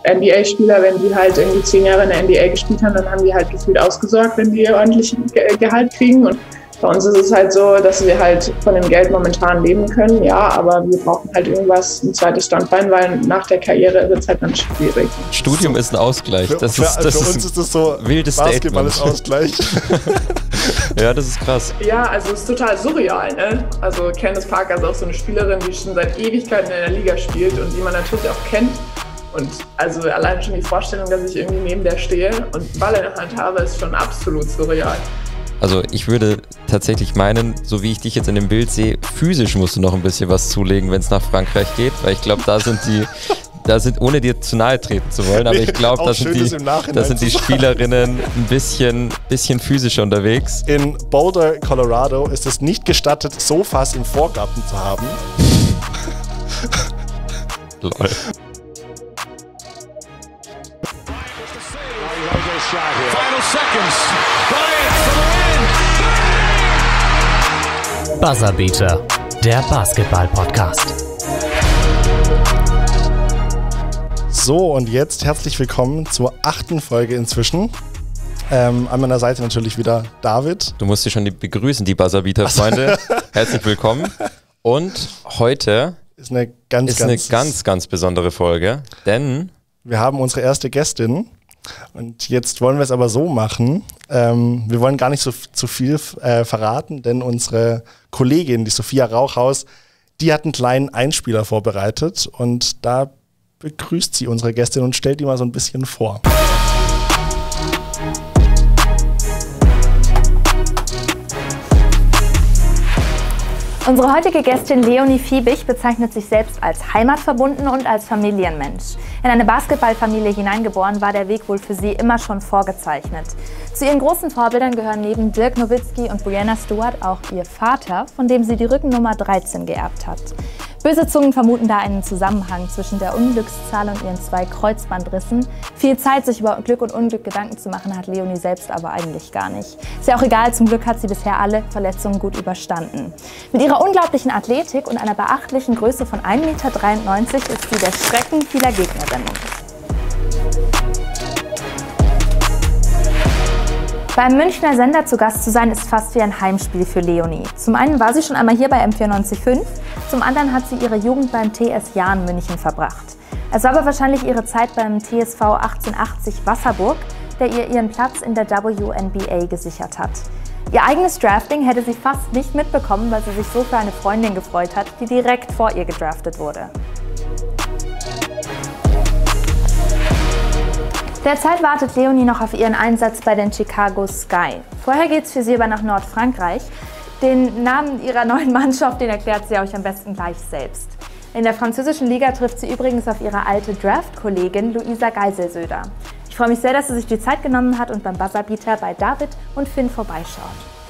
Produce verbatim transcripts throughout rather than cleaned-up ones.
N B A-Spieler, wenn die halt irgendwie zehn Jahre in der N B A gespielt haben, dann haben die halt gefühlt ausgesorgt, wenn die ordentlich Ge- Gehalt kriegen. Und bei uns ist es halt so, dass wir halt von dem Geld momentan leben können, ja, aber wir brauchen halt irgendwas, ein zweites Standbein, weil nach der Karriere wird es halt dann schwierig. Studium ist ein Ausgleich. Für, das für, ist, das für ist uns ist das so, wildes Basketball Statement. ist Ausgleich. Ja, das ist krass. Ja, also es ist total surreal, ne? Also Candace Parker ist auch so eine Spielerin, die schon seit Ewigkeiten in der Liga spielt und die man natürlich auch kennt. Und also allein schon die Vorstellung, dass ich irgendwie neben der stehe und einen Ball in der Hand habe, ist schon absolut surreal. Also ich würde tatsächlich meinen, so wie ich dich jetzt in dem Bild sehe, physisch musst du noch ein bisschen was zulegen, wenn es nach Frankreich geht, weil ich glaube, da sind die, da sind, ohne dir zu nahe treten zu wollen, aber ich glaube, da sind die, da sind die Spielerinnen ein bisschen, bisschen physischer unterwegs. In Boulder, Colorado ist es nicht gestattet, Sofas im Vorgarten zu haben. Lol. Final seconds. Buzzerbeater, der Basketball-Podcast. So, und jetzt herzlich willkommen zur achten Folge inzwischen. Ähm, an meiner Seite natürlich wieder David. Du musst dich schon begrüßen, die Buzzerbeater-Freunde. Herzlich willkommen. Und heute ist eine ganz, ist ganz, eine ganz, ganz besondere Folge, denn wir haben unsere erste Gästin. Und jetzt wollen wir es aber so machen, ähm, wir wollen gar nicht so zu viel äh, verraten, denn unsere Kollegin, die Sophia Rauchhaus, die hat einen kleinen Einspieler vorbereitet und da begrüßt sie unsere Gästin und stellt die mal so ein bisschen vor. Unsere heutige Gästin Leonie Fiebig bezeichnet sich selbst als heimatverbunden und als Familienmensch. In eine Basketballfamilie hineingeboren war der Weg wohl für sie immer schon vorgezeichnet. Zu ihren großen Vorbildern gehören neben Dirk Nowitzki und Breanna Stewart auch ihr Vater, von dem sie die Rückennummer dreizehn geerbt hat. Böse Zungen vermuten da einen Zusammenhang zwischen der Unglückszahl und ihren zwei Kreuzbandrissen. Viel Zeit, sich über Glück und Unglück Gedanken zu machen, hat Leonie selbst aber eigentlich gar nicht. Ist ja auch egal, zum Glück hat sie bisher alle Verletzungen gut überstanden. Mit ihrer unglaublichen Athletik und einer beachtlichen Größe von ein Meter dreiundneunzig ist sie der Schrecken vieler Gegnerinnen. Beim Münchner Sender zu Gast zu sein, ist fast wie ein Heimspiel für Leonie. Zum einen war sie schon einmal hier bei M vierundneunzig Komma fünf, zum anderen hat sie ihre Jugend beim T S Jahn München verbracht. Es war aber wahrscheinlich ihre Zeit beim T S V achtzehnhundertachtzig Wasserburg, der ihr ihren Platz in der W N B A gesichert hat. Ihr eigenes Drafting hätte sie fast nicht mitbekommen, weil sie sich so für eine Freundin gefreut hat, die direkt vor ihr gedraftet wurde. Derzeit wartet Leonie noch auf ihren Einsatz bei den Chicago Sky. Vorher geht's für sie aber nach Nordfrankreich. Den Namen ihrer neuen Mannschaft, den erklärt sie euch am besten gleich selbst. In der französischen Liga trifft sie übrigens auf ihre alte Draft-Kollegin Luisa Geiselsöder. Ich freue mich sehr, dass sie sich die Zeit genommen hat und beim Buzzerbeater bei David und Finn vorbeischaut.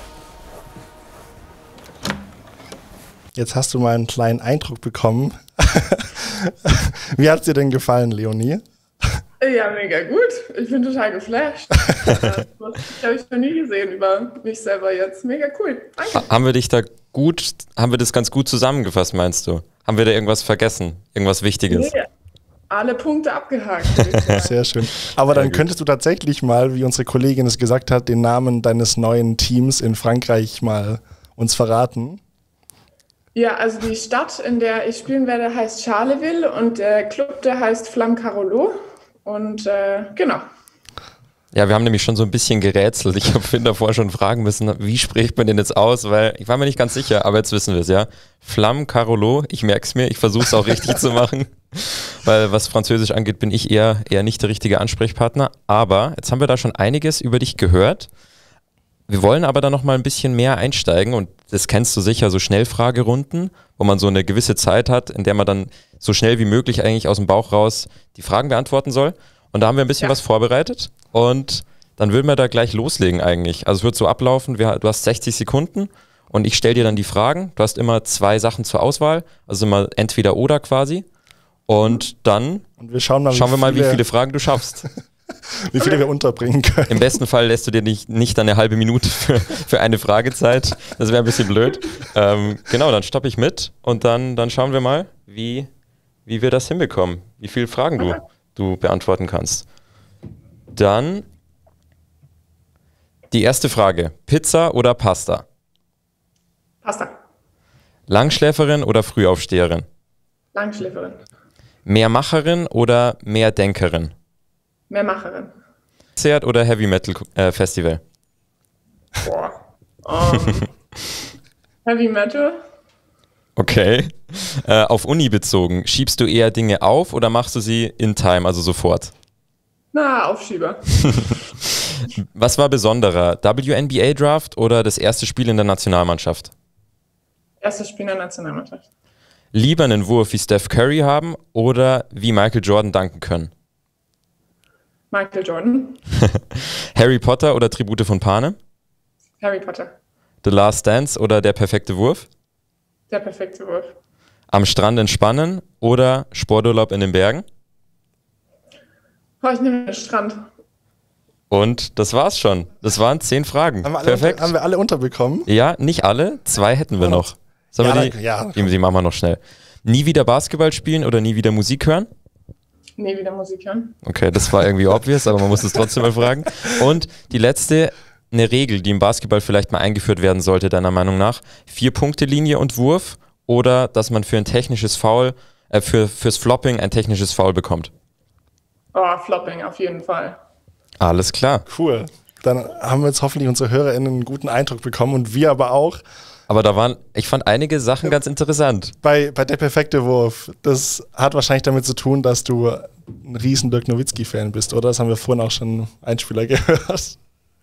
Jetzt hast du mal einen kleinen Eindruck bekommen. Wie hat es dir denn gefallen, Leonie? Ja, mega gut. Ich bin total geflasht. Das habe ich noch nie gesehen über mich selber jetzt. Mega cool. Danke. Haben wir dich da gut, haben wir das ganz gut zusammengefasst, meinst du? Haben wir da irgendwas vergessen? Irgendwas Wichtiges? Nee, alle Punkte abgehakt. Sehr schön. Aber dann könntest du tatsächlich mal, wie unsere Kollegin es gesagt hat, den Namen deines neuen Teams in Frankreich mal uns verraten. Ja, also die Stadt, in der ich spielen werde, heißt Charleville und der Club, der heißt Flamme Carolo. Und äh, genau. Ja, wir haben nämlich schon so ein bisschen gerätselt. Ich habe Finn davor schon fragen müssen, wie spricht man den jetzt aus? Weil ich war mir nicht ganz sicher, aber jetzt wissen wir es, ja. Flamme Carolo, ich merke es mir, ich versuche es auch richtig zu machen. Weil was Französisch angeht, bin ich eher, eher nicht der richtige Ansprechpartner. Aber jetzt haben wir da schon einiges über dich gehört. Wir wollen aber da noch mal ein bisschen mehr einsteigen und das kennst du sicher, so Schnellfragerunden, wo man so eine gewisse Zeit hat, in der man dann so schnell wie möglich eigentlich aus dem Bauch raus die Fragen beantworten soll. Und da haben wir ein bisschen ja. was vorbereitet und dann würden wir da gleich loslegen eigentlich. Also es wird so ablaufen, wir, du hast sechzig Sekunden und ich stelle dir dann die Fragen. Du hast immer zwei Sachen zur Auswahl, also immer entweder oder quasi. Und dann und wir schauen, mal, schauen wir mal, viele, wie viele Fragen du schaffst. Wie viele wir unterbringen können. Im besten Fall lässt du dir nicht, nicht eine halbe Minute für, für eine Fragezeit. Das wäre ein bisschen blöd. Ähm, genau, dann stoppe ich mit und dann, dann schauen wir mal, wie, wie wir das hinbekommen. Wie viele Fragen du du beantworten kannst. Dann die erste Frage. Pizza oder Pasta? Pasta. Langschläferin oder Frühaufsteherin? Langschläferin. Mehrmacherin oder Mehrdenkerin? Mehrmacherin. Konzert oder Heavy Metal äh, Festival? Boah. Um, Heavy Metal. Okay. Äh, auf Uni bezogen, schiebst du eher Dinge auf oder machst du sie in time, also sofort? Na, Aufschieber. Was war besonderer, W N B A Draft oder das erste Spiel in der Nationalmannschaft? Erstes Spiel in der Nationalmannschaft. Lieber einen Wurf wie Steph Curry haben oder wie Michael Jordan danken können? Michael Jordan. Harry Potter oder Tribute von Panem? Harry Potter. The Last Dance oder Der perfekte Wurf? Der perfekte Wurf. Am Strand entspannen oder Sporturlaub in den Bergen? Oh, ich nehme den Strand. Und das war's schon. Das waren zehn Fragen. Haben wir alle, Perfekt. Unter, haben wir alle unterbekommen? Ja, nicht alle. Zwei hätten wir noch. Sollen Ja, wir dann- die, ja. die, die machen wir noch schnell. Nie wieder Basketball spielen oder nie wieder Musik hören? Nee, wieder Musik hören. Okay, das war irgendwie obvious, aber man muss es trotzdem mal fragen. Und die letzte, eine Regel, die im Basketball vielleicht mal eingeführt werden sollte, deiner Meinung nach. Vier-Punkte-Linie und Wurf oder dass man für ein technisches Foul, äh, für, fürs Flopping ein technisches Foul bekommt. Oh, Flopping auf jeden Fall. Alles klar. Cool. Dann haben wir jetzt hoffentlich unsere HörerInnen einen guten Eindruck bekommen und wir aber auch. Aber da waren, ich fand einige Sachen ganz interessant. Bei, bei Der perfekte Wurf, das hat wahrscheinlich damit zu tun, dass du ein riesen Dirk Nowitzki-Fan bist, oder? Das haben wir vorhin auch schon im Einspieler gehört.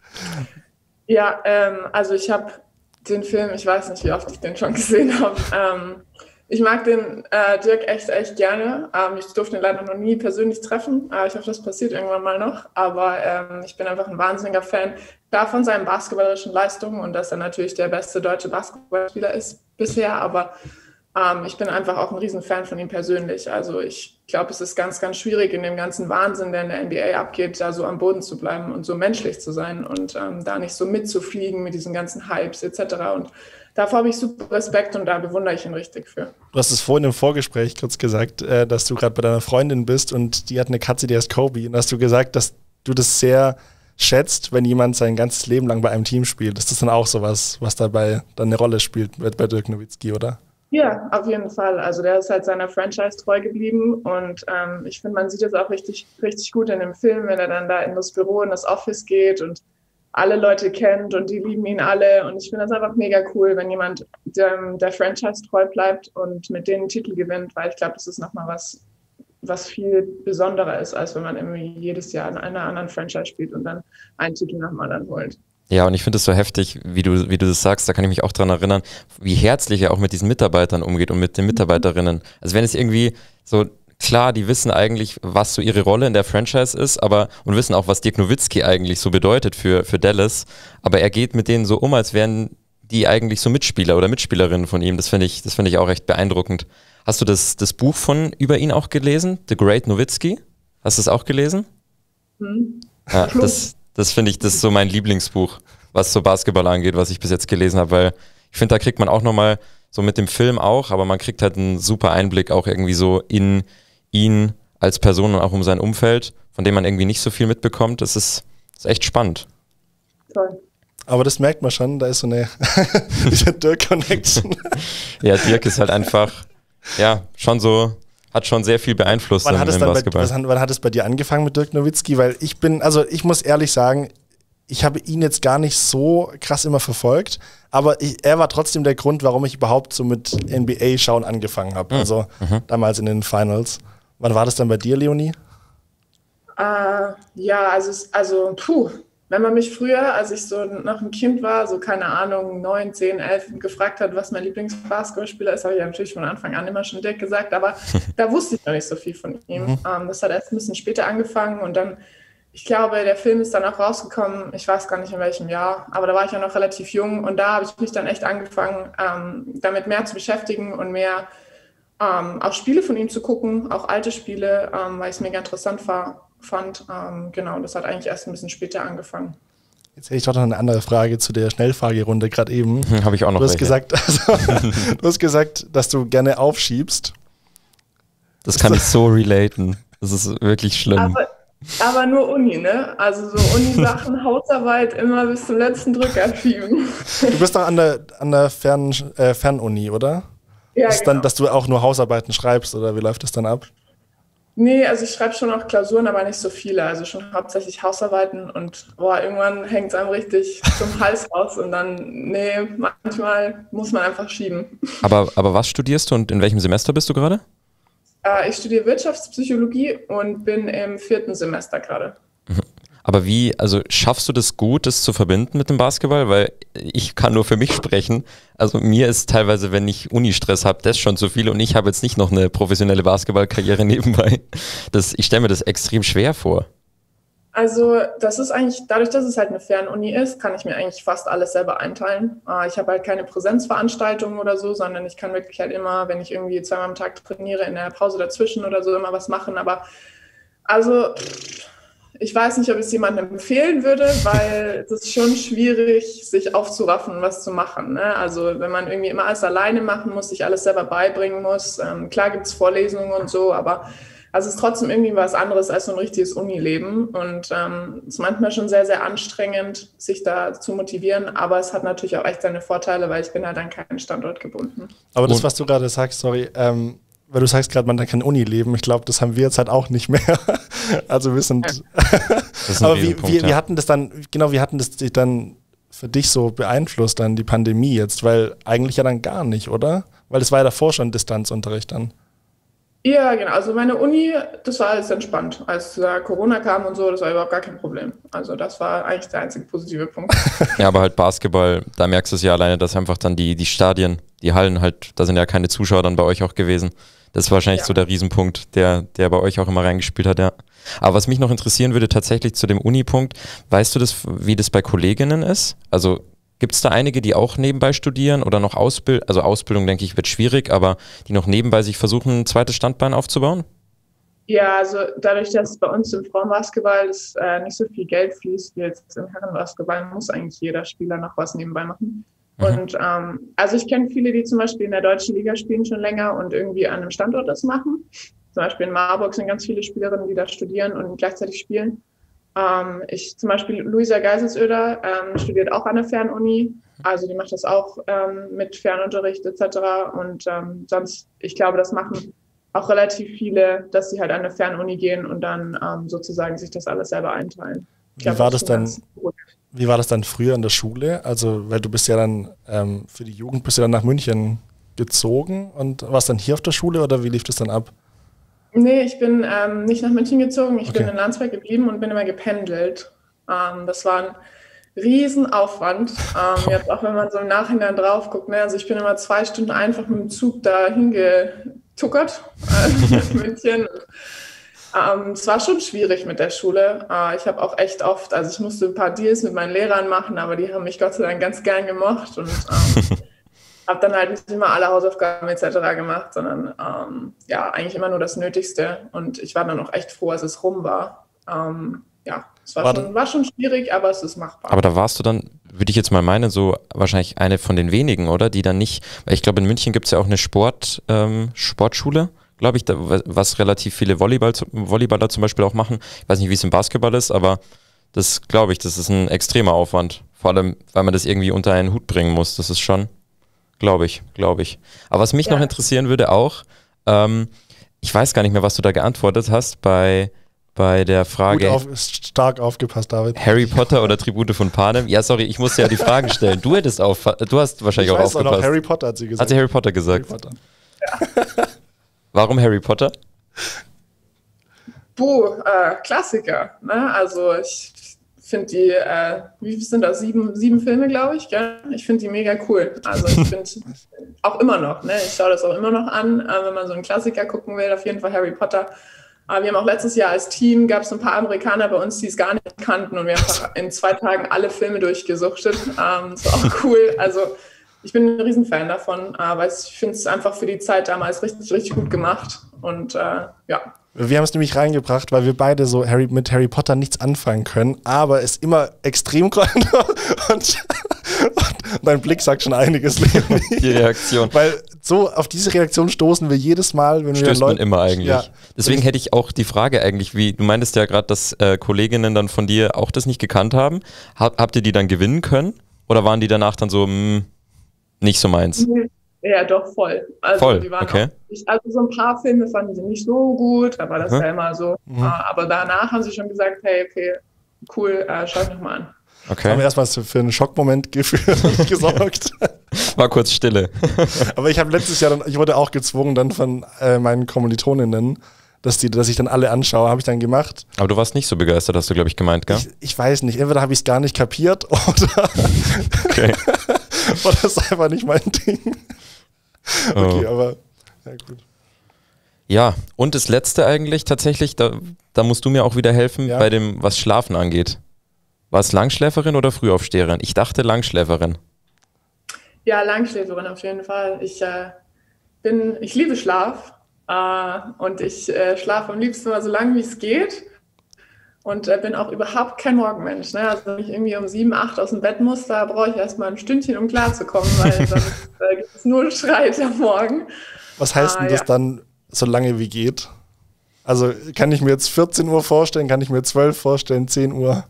Ja, ähm, also ich habe den Film, ich weiß nicht, wie oft ich den schon gesehen habe. Ähm, ich mag den äh, Dirk echt, echt gerne. Ähm, ich durfte ihn leider noch nie persönlich treffen. Äh, ich hoffe, das passiert irgendwann mal noch. Aber ähm, ich bin einfach ein wahnsinniger Fan. Klar von seinen basketballerischen Leistungen und dass er natürlich der beste deutsche Basketballspieler ist bisher. Aber ähm, ich bin einfach auch ein Riesenfan von ihm persönlich. Also ich glaube, es ist ganz, ganz schwierig in dem ganzen Wahnsinn, der in der N B A abgeht, da so am Boden zu bleiben und so menschlich zu sein und ähm, da nicht so mitzufliegen mit diesen ganzen Hypes et cetera. Und davor habe ich super Respekt und da bewundere ich ihn richtig für. Du hast es vorhin im Vorgespräch kurz gesagt, äh, dass du gerade bei deiner Freundin bist und die hat eine Katze, die heißt Kobe. Und hast du gesagt, dass du das sehr schätzt, wenn jemand sein ganzes Leben lang bei einem Team spielt. Ist das dann auch sowas, was dabei dann eine Rolle spielt bei Dirk Nowitzki, oder? Ja, auf jeden Fall. Also der ist halt seiner Franchise treu geblieben und ähm, ich finde, man sieht es auch richtig, richtig gut in dem Film, wenn er dann da in das Büro, in das Office geht und alle Leute kennt und die lieben ihn alle und ich finde das einfach mega cool, wenn jemand dem, der Franchise treu bleibt und mit denen einen Titel gewinnt, weil ich glaube, das ist nochmal was, was viel besonderer ist, als wenn man irgendwie jedes Jahr in einer anderen Franchise spielt und dann einen Titel nach dem anderen holt. Ja, und ich finde es so heftig, wie du, wie du das sagst, da kann ich mich auch dran erinnern, wie herzlich er auch mit diesen Mitarbeitern umgeht und mit den Mitarbeiterinnen. Also wenn es irgendwie so, klar, die wissen eigentlich, was so ihre Rolle in der Franchise ist, aber und wissen auch, was Dirk Nowitzki eigentlich so bedeutet für, für Dallas, aber er geht mit denen so um, als wären die eigentlich so Mitspieler oder Mitspielerinnen von ihm. Das finde ich, das finde ich auch recht beeindruckend. Hast du das, das Buch von über ihn auch gelesen? The Great Nowitzki? Hast du es auch gelesen? Hm. Ja, das, das finde ich, das ist so mein Lieblingsbuch, was so Basketball angeht, was ich bis jetzt gelesen habe, weil ich finde, da kriegt man auch nochmal, so mit dem Film auch, aber man kriegt halt einen super Einblick auch irgendwie so in ihn als Person und auch um sein Umfeld, von dem man irgendwie nicht so viel mitbekommt. Das ist, ist echt spannend. Toll. Aber das merkt man schon, da ist so eine diese Dirk-Connection. Ja, Dirk ist halt einfach, ja, schon so, hat schon sehr viel beeinflusst Wann im, hat, es im dann bei, Basketball. was, wann hat es bei dir angefangen mit Dirk Nowitzki? Weil ich bin, also ich muss ehrlich sagen, ich habe ihn jetzt gar nicht so krass immer verfolgt, aber ich, er war trotzdem der Grund, warum ich überhaupt so mit N B A-Schauen angefangen habe. Mhm. Also Mhm. damals in den Finals. Wann war das dann bei dir, Leonie? Äh, ja, also, es- also puh, wenn man mich früher, als ich so noch ein Kind war, so keine Ahnung, neun, zehn, elf, gefragt hat, was mein Lieblingsbasketballspieler ist, habe ich ja natürlich von Anfang an immer schon Dirk gesagt, aber da wusste ich noch nicht so viel von ihm. Mhm. Ähm, das hat erst ein bisschen später angefangen und dann, ich glaube, der Film ist dann auch rausgekommen, ich weiß gar nicht in welchem Jahr, aber da war ich ja noch relativ jung und da habe ich mich dann echt angefangen, ähm, damit mehr zu beschäftigen und mehr ähm, auch Spiele von ihm zu gucken, auch alte Spiele, ähm, weil ich es mega interessant war, fand. Ähm, genau, das hat eigentlich erst ein bisschen später angefangen. Jetzt hätte ich doch noch eine andere Frage zu der Schnellfragerunde gerade eben. Hm, habe ich auch noch Du hast, welche. gesagt, also, du hast gesagt, dass du gerne aufschiebst. Das kann ich so relaten. Das ist wirklich schlimm. Aber, aber nur Uni, ne? Also so Uni-Sachen, Hausarbeit immer bis zum letzten Drücker schieben. Du bist doch an der, an der Fern, äh, Fernuni, oder? Ja, ist genau. dann, dass du auch nur Hausarbeiten schreibst, oder wie läuft das dann ab? Nee, also ich schreibe schon auch Klausuren, aber nicht so viele. Also schon hauptsächlich Hausarbeiten und boah, irgendwann hängt es einem richtig zum Hals raus und dann, nee, manchmal muss man einfach schieben. Aber, aber was studierst du und in welchem Semester bist du gerade? Äh, ich studiere Wirtschaftspsychologie und bin im vierten Semester gerade. Aber wie, also schaffst du das gut, das zu verbinden mit dem Basketball? Weil ich kann nur für mich sprechen. Also mir ist teilweise, wenn ich Uni-Stress habe, das schon zu viel und ich habe jetzt nicht noch eine professionelle Basketballkarriere nebenbei. Das, ich stelle mir das extrem schwer vor. Also das ist eigentlich, dadurch, dass es halt eine Fernuni ist, kann ich mir eigentlich fast alles selber einteilen. Äh, ich habe halt keine Präsenzveranstaltungen oder so, sondern ich kann wirklich halt immer, wenn ich irgendwie zweimal am Tag trainiere, in der Pause dazwischen oder so immer was machen. Aber also ich weiß nicht, ob ich es jemandem empfehlen würde, weil es ist schon schwierig, sich aufzuraffen, was zu machen. Ne? Also wenn man irgendwie immer alles alleine machen muss, sich alles selber beibringen muss. Ähm, klar gibt es Vorlesungen und so, aber also es ist trotzdem irgendwie was anderes als so ein richtiges Unileben. Und ähm, es ist manchmal schon sehr, sehr anstrengend, sich da zu motivieren. Aber es hat natürlich auch echt seine Vorteile, weil ich bin halt an keinen Standort gebunden. Aber das, was du gerade sagst, sorry, ähm, weil du sagst gerade, man kann Uni leben. Ich glaube, das haben wir jetzt halt auch nicht mehr. Also wir sind. Ja. Aber wie, wie, wie hatten das dann, genau, wie hatten das dich dann für dich so beeinflusst, dann die Pandemie jetzt? Weil eigentlich ja dann gar nicht, oder? Weil das war ja davor schon Distanzunterricht dann. Ja, genau. Also meine Uni, das war alles entspannt. Als äh, Corona kam und so, das war überhaupt gar kein Problem. Also das war eigentlich der einzige positive Punkt. Ja, aber halt Basketball, da merkst du es ja alleine, dass einfach dann die, die Stadien, die Hallen halt, da sind ja keine Zuschauer dann bei euch auch gewesen. Das ist wahrscheinlich ja so der Riesenpunkt, der, der bei euch auch immer reingespielt hat, ja. Aber was mich noch interessieren würde, tatsächlich zu dem Uni-Punkt, weißt du das, wie das bei Kolleginnen ist? Also gibt es da einige, die auch nebenbei studieren oder noch Ausbildung, also Ausbildung, denke ich, wird schwierig, aber die noch nebenbei sich versuchen, ein zweites Standbein aufzubauen? Ja, also dadurch, dass bei uns im Frauenbasketball das, äh, nicht so viel Geld fließt wie jetzt im Herrenbasketball, muss eigentlich jeder Spieler noch was nebenbei machen. Mhm. Und ähm, also ich kenne viele, die zum Beispiel in der deutschen Liga spielen schon länger und irgendwie an einem Standort das machen. Zum Beispiel in Marburg sind ganz viele Spielerinnen, die da studieren und gleichzeitig spielen. Ähm, ich zum Beispiel Luisa Geiselsöder ähm, studiert auch an der Fernuni, also die macht das auch ähm, mit Fernunterricht et cetera. Und ähm, sonst, ich glaube, das machen auch relativ viele, dass sie halt an eine Fernuni gehen und dann ähm, sozusagen sich das alles selber einteilen. Ich Wie glaub, war das das dann? Wie war das dann früher in der Schule? Also, weil du bist ja dann ähm, für die Jugend bist du dann nach München gezogen und warst dann hier auf der Schule oder wie lief das dann ab? Nee, ich bin ähm, nicht nach München gezogen, ich Okay. bin in Landsberg geblieben und bin immer gependelt. Ähm, das war ein Riesenaufwand, ähm, jetzt auch wenn man so im Nachhinein drauf guckt. Ne? Also ich bin immer zwei Stunden einfach mit dem Zug da hingetuckert äh, nach München. Ähm, es war schon schwierig mit der Schule. Äh, ich habe auch echt oft, also ich musste ein paar Deals mit meinen Lehrern machen, aber die haben mich Gott sei Dank ganz gern gemocht und ähm, habe dann halt nicht immer alle Hausaufgaben et cetera gemacht, sondern ähm, ja, eigentlich immer nur das Nötigste. Und ich war dann auch echt froh, als es rum war. Ähm, ja, es war, War schon, war schon schwierig, aber es ist machbar. Aber da warst du dann, würde ich jetzt mal meinen, so wahrscheinlich eine von den wenigen, oder? Die dann nicht, weil ich glaube, in München gibt es ja auch eine Sport, ähm, Sportschule, glaube ich, da, was relativ viele Volleyball, Volleyballer zum Beispiel auch machen. Ich weiß nicht, wie es im Basketball ist, aber das glaube ich, das ist ein extremer Aufwand. Vor allem, weil man das irgendwie unter einen Hut bringen muss. Das ist schon, glaube ich, glaube ich. Aber was mich Ja. noch interessieren würde auch, ähm, ich weiß gar nicht mehr, was du da geantwortet hast bei, bei der Frage Gut auf, stark aufgepasst, David. Harry Potter oder Tribute von Panem. Ja, sorry, ich musste ja die Fragen stellen. Du hättest auf, du hast wahrscheinlich Ich auch weiß auch aufgepasst. noch, Harry Potter hat sie gesagt. Hat sie Harry Potter gesagt? Harry Potter. Warum Harry Potter? Puh, äh, Klassiker. Ne? Also ich finde die, äh, wie viel sind das? Sieben, sieben Filme, glaube ich. Gell? Ich finde die mega cool. Also ich finde auch immer noch, ne? Ich schaue das auch immer noch an, äh, wenn man so einen Klassiker gucken will, auf jeden Fall Harry Potter. Aber wir haben auch letztes Jahr als Team, gab es ein paar Amerikaner bei uns, die es gar nicht kannten und wir haben einfach in zwei Tagen alle Filme durchgesuchtet. Ähm, das war auch cool. Also ich bin ein Riesenfan davon, äh, weil ich finde es einfach für die Zeit damals richtig, richtig gut gemacht. Und äh, ja. Wir haben es nämlich reingebracht, weil wir beide so Harry, mit Harry Potter nichts anfangen können, aber es immer extrem und, und, Dein Blick sagt schon einiges, Leonie. Die Reaktion. Weil so auf diese Reaktion stoßen wir jedes Mal, wenn wir Stößt Leute... man immer eigentlich. Ja. Deswegen hätte ich auch die Frage eigentlich, wie, du meintest ja gerade, dass äh, Kolleginnen dann von dir auch das nicht gekannt haben. Hab, habt ihr die dann gewinnen können? Oder waren die danach dann so, mh, nicht so meins? Ja, doch, voll. Also voll, die waren okay. auch nicht, also so ein paar Filme fanden sie nicht so gut, da war das Mhm. ja immer so. Mhm. Äh, aber danach haben sie schon gesagt, hey, okay, cool, äh, schau ich nochmal an. Okay. Haben wir erstmal für einen Schockmoment geführt und gesorgt. War kurz Stille. Aber ich habe letztes Jahr dann, ich wurde auch gezwungen dann von äh, meinen Kommilitoninnen, dass, die, dass ich dann alle anschaue, habe ich dann gemacht. Aber du warst nicht so begeistert, hast du, glaube ich, gemeint, gell? Ich, ich weiß nicht, entweder habe ich es gar nicht kapiert oder, Okay. oder das ist einfach nicht mein Ding. Okay, Oh. aber ja gut. Ja, und das Letzte eigentlich tatsächlich, da, da musst du mir auch wieder helfen, Ja. bei dem, was Schlafen angeht. War es Langschläferin oder Frühaufsteherin? Ich dachte Langschläferin. Ja, Langschläferin auf jeden Fall. Ich äh, bin, ich liebe Schlaf äh, und ich äh, schlafe am liebsten mal so lange, wie es geht. Und äh, bin auch überhaupt kein Morgenmensch. Ne? Also wenn ich irgendwie um sieben, acht aus dem Bett muss, da brauche ich erstmal ein Stündchen, um klarzukommen, weil sonst äh, gibt es nur Streit am Morgen. Was heißt Ah, denn das ja. dann, so lange wie geht? Also kann ich mir jetzt vierzehn Uhr vorstellen, kann ich mir zwölf vorstellen, zehn Uhr?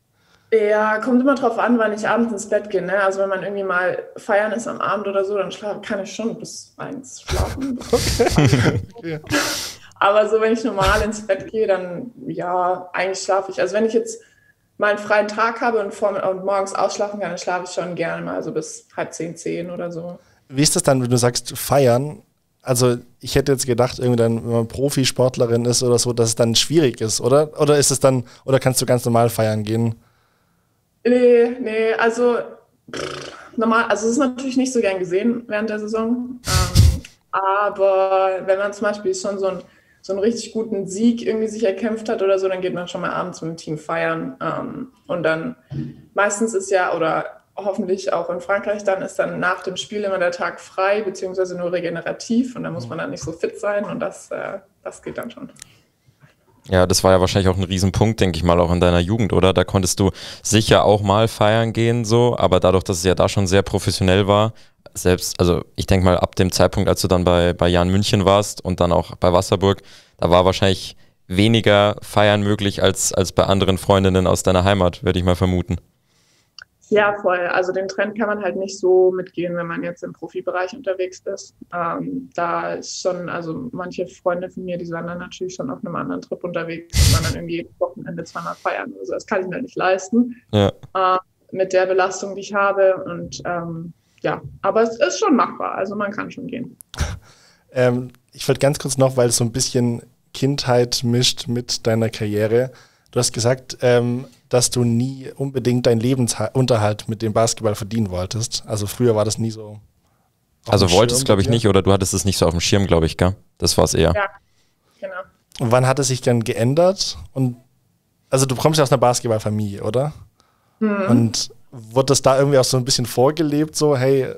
Ja, kommt immer drauf an, wann ich abends ins Bett gehe. Ne? Also wenn man irgendwie mal feiern ist am Abend oder so, dann schlaf, kann ich schon bis eins schlafen. Okay. Aber so, wenn ich normal ins Bett gehe, dann ja, eigentlich schlafe ich. Also wenn ich jetzt mal einen freien Tag habe und, vor, und morgens ausschlafen kann, dann schlafe ich schon gerne mal so bis halb zehn, zehn oder so. Wie ist das dann, wenn du sagst feiern? Also ich hätte jetzt gedacht, irgendwie dann, wenn man Profisportlerin ist oder so, dass es dann schwierig ist, oder? Oder ist es dann, oder kannst du ganz normal feiern gehen? Nee, nee, also pff, normal, also es ist natürlich nicht so gern gesehen während der Saison. Ähm, aber wenn man zum Beispiel schon so, ein, so einen richtig guten Sieg irgendwie sich erkämpft hat oder so, dann geht man schon mal abends mit dem Team feiern. Ähm, und dann meistens ist ja, oder hoffentlich auch in Frankreich, dann ist dann nach dem Spiel immer der Tag frei, beziehungsweise nur regenerativ und da muss man dann nicht so fit sein und das, äh, das geht dann schon. Ja, das war ja wahrscheinlich auch ein Riesenpunkt, denke ich mal, auch in deiner Jugend, oder? Da konntest du sicher auch mal feiern gehen, so, aber dadurch, dass es ja da schon sehr professionell war, selbst, also ich denke mal, ab dem Zeitpunkt, als du dann bei, bei Jan München warst und dann auch bei Wasserburg, da war wahrscheinlich weniger Feiern möglich als, als bei anderen Freundinnen aus deiner Heimat, würde ich mal vermuten. Ja, voll. Also den Trend kann man halt nicht so mitgehen, wenn man jetzt im Profibereich unterwegs ist. Ähm, da ist schon, also manche Freunde von mir, die waren dann natürlich schon auf einem anderen Trip unterwegs und waren dann irgendwie jedes Wochenende zweimal feiern. Also das kann ich mir nicht leisten Ja. äh, mit der Belastung, die ich habe. Und ähm, ja, aber es ist schon machbar. Also man kann schon gehen. Ähm, ich wollte ganz kurz noch, weil es so ein bisschen Kindheit mischt mit deiner Karriere. Du hast gesagt, ähm, dass du nie unbedingt deinen Lebensunterhalt mit dem Basketball verdienen wolltest. Also früher war das nie so. auf Also dem wolltest, Schirm glaube ich, bei dir? nicht, oder du hattest es nicht so auf dem Schirm, glaube ich, gell? Das war es eher. Ja, genau. Und wann hat es sich dann geändert? Und also du kommst ja aus einer Basketballfamilie, oder? Mhm. Und wurde das da irgendwie auch so ein bisschen vorgelebt, so hey,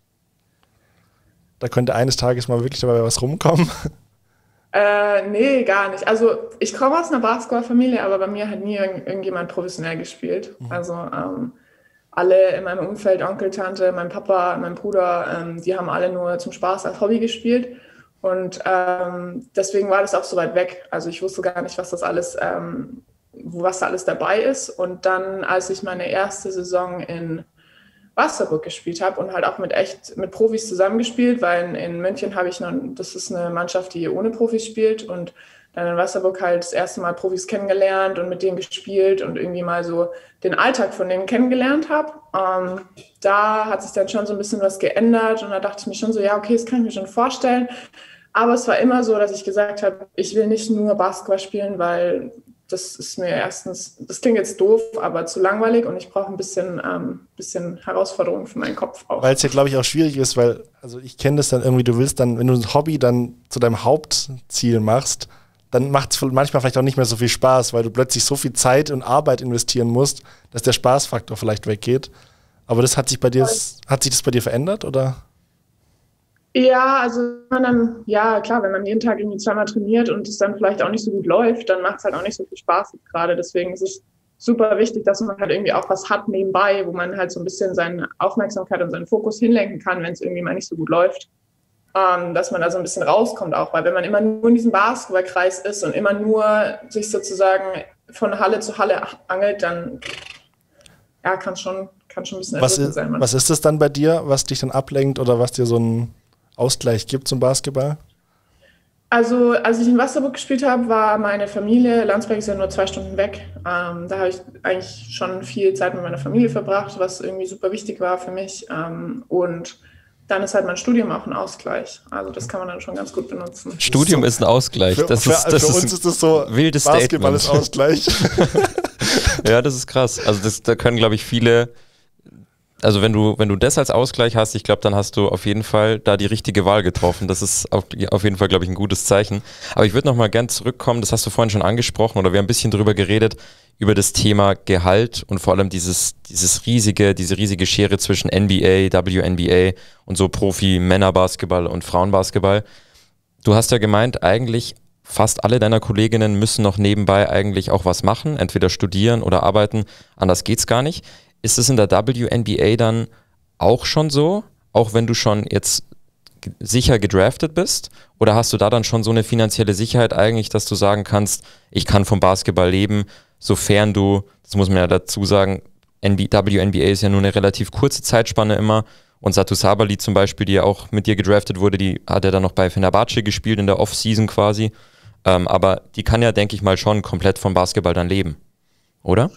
da könnte eines Tages mal wirklich dabei was rumkommen? Äh, nee, gar nicht. Also ich komme aus einer Basketballfamilie, aber bei mir hat nie irgend- irgendjemand professionell gespielt. Also ähm, alle in meinem Umfeld, Onkel, Tante, mein Papa, mein Bruder, ähm, die haben alle nur zum Spaß als Hobby gespielt. Und ähm, deswegen war das auch so weit weg. Also ich wusste gar nicht, was das alles, ähm, wo- was da alles dabei ist. Und dann, als ich meine erste Saison in Wasserburg gespielt habe und halt auch mit echt mit Profis zusammengespielt, weil in, in München habe ich noch, das ist eine Mannschaft, die ohne Profis spielt und dann in Wasserburg halt das erste Mal Profis kennengelernt und mit denen gespielt und irgendwie mal so den Alltag von denen kennengelernt habe. Ähm, da hat sich dann schon so ein bisschen was geändert und da dachte ich mir schon so, ja, okay, das kann ich mir schon vorstellen. Aber es war immer so, dass ich gesagt habe, ich will nicht nur Basketball spielen, weil das ist mir erstens, das klingt jetzt doof, aber zu langweilig und ich brauche ein bisschen, ähm, bisschen Herausforderung für meinen Kopf auch. Weil es ja, glaube ich, auch schwierig ist, weil, also ich kenne das dann irgendwie, du willst dann, wenn du ein Hobby dann zu deinem Hauptziel machst, dann macht es manchmal vielleicht auch nicht mehr so viel Spaß, weil du plötzlich so viel Zeit und Arbeit investieren musst, dass der Spaßfaktor vielleicht weggeht. Aber das hat sich bei dir, hat sich das bei dir verändert, oder? Ja, also wenn man dann, ja klar, wenn man jeden Tag irgendwie zweimal trainiert und es dann vielleicht auch nicht so gut läuft, dann macht es halt auch nicht so viel Spaß jetzt gerade. Deswegen ist es super wichtig, dass man halt irgendwie auch was hat nebenbei, wo man halt so ein bisschen seine Aufmerksamkeit und seinen Fokus hinlenken kann, wenn es irgendwie mal nicht so gut läuft. Ähm, dass man da so ein bisschen rauskommt auch, weil wenn man immer nur in diesem Basketballkreis ist und immer nur sich sozusagen von Halle zu Halle angelt, dann ja, kann schon, kann schon ein bisschen was ist, sein. Manchmal. Was ist das dann bei dir, was dich dann ablenkt oder was dir so einen Ausgleich gibt zum Basketball? Also, als ich in Wasserburg gespielt habe, war meine Familie, Landsberg ist ja nur zwei Stunden weg. Ähm, da habe ich eigentlich schon viel Zeit mit meiner Familie verbracht, was irgendwie super wichtig war für mich. Ähm, und dann ist halt mein Studium auch ein Ausgleich. Also das kann man dann schon ganz gut benutzen. Studium ist, so, ist ein Ausgleich. Für, das für, ist, das für ist uns ist das so, wildes Basketball Statement. ist Ausgleich. Ja, das ist krass. Also das, da können, glaube ich, viele... Also wenn du, wenn du das als Ausgleich hast, ich glaube, dann hast du auf jeden Fall da die richtige Wahl getroffen. Das ist auf, auf jeden Fall, glaube ich, ein gutes Zeichen. Aber ich würde nochmal gern zurückkommen, das hast du vorhin schon angesprochen, oder wir haben ein bisschen drüber geredet, über das Thema Gehalt und vor allem dieses, dieses riesige, diese riesige Schere zwischen N B A, W N B A und so Profi-Männerbasketball und Frauenbasketball. Du hast ja gemeint, eigentlich fast alle deiner Kolleginnen müssen noch nebenbei eigentlich auch was machen, entweder studieren oder arbeiten, anders geht's gar nicht. Ist es in der W N B A dann auch schon so, auch wenn du schon jetzt g- sicher gedraftet bist? Oder hast du da dann schon so eine finanzielle Sicherheit eigentlich, dass du sagen kannst, ich kann vom Basketball leben, sofern du, das muss man ja dazu sagen, N B- W N B A ist ja nur eine relativ kurze Zeitspanne immer und Satu Sabali zum Beispiel, die ja auch mit dir gedraftet wurde, die hat ja dann noch bei Fenerbahce gespielt in der Off-Season quasi, ähm, aber die kann ja, denke ich mal, schon komplett vom Basketball dann leben, oder?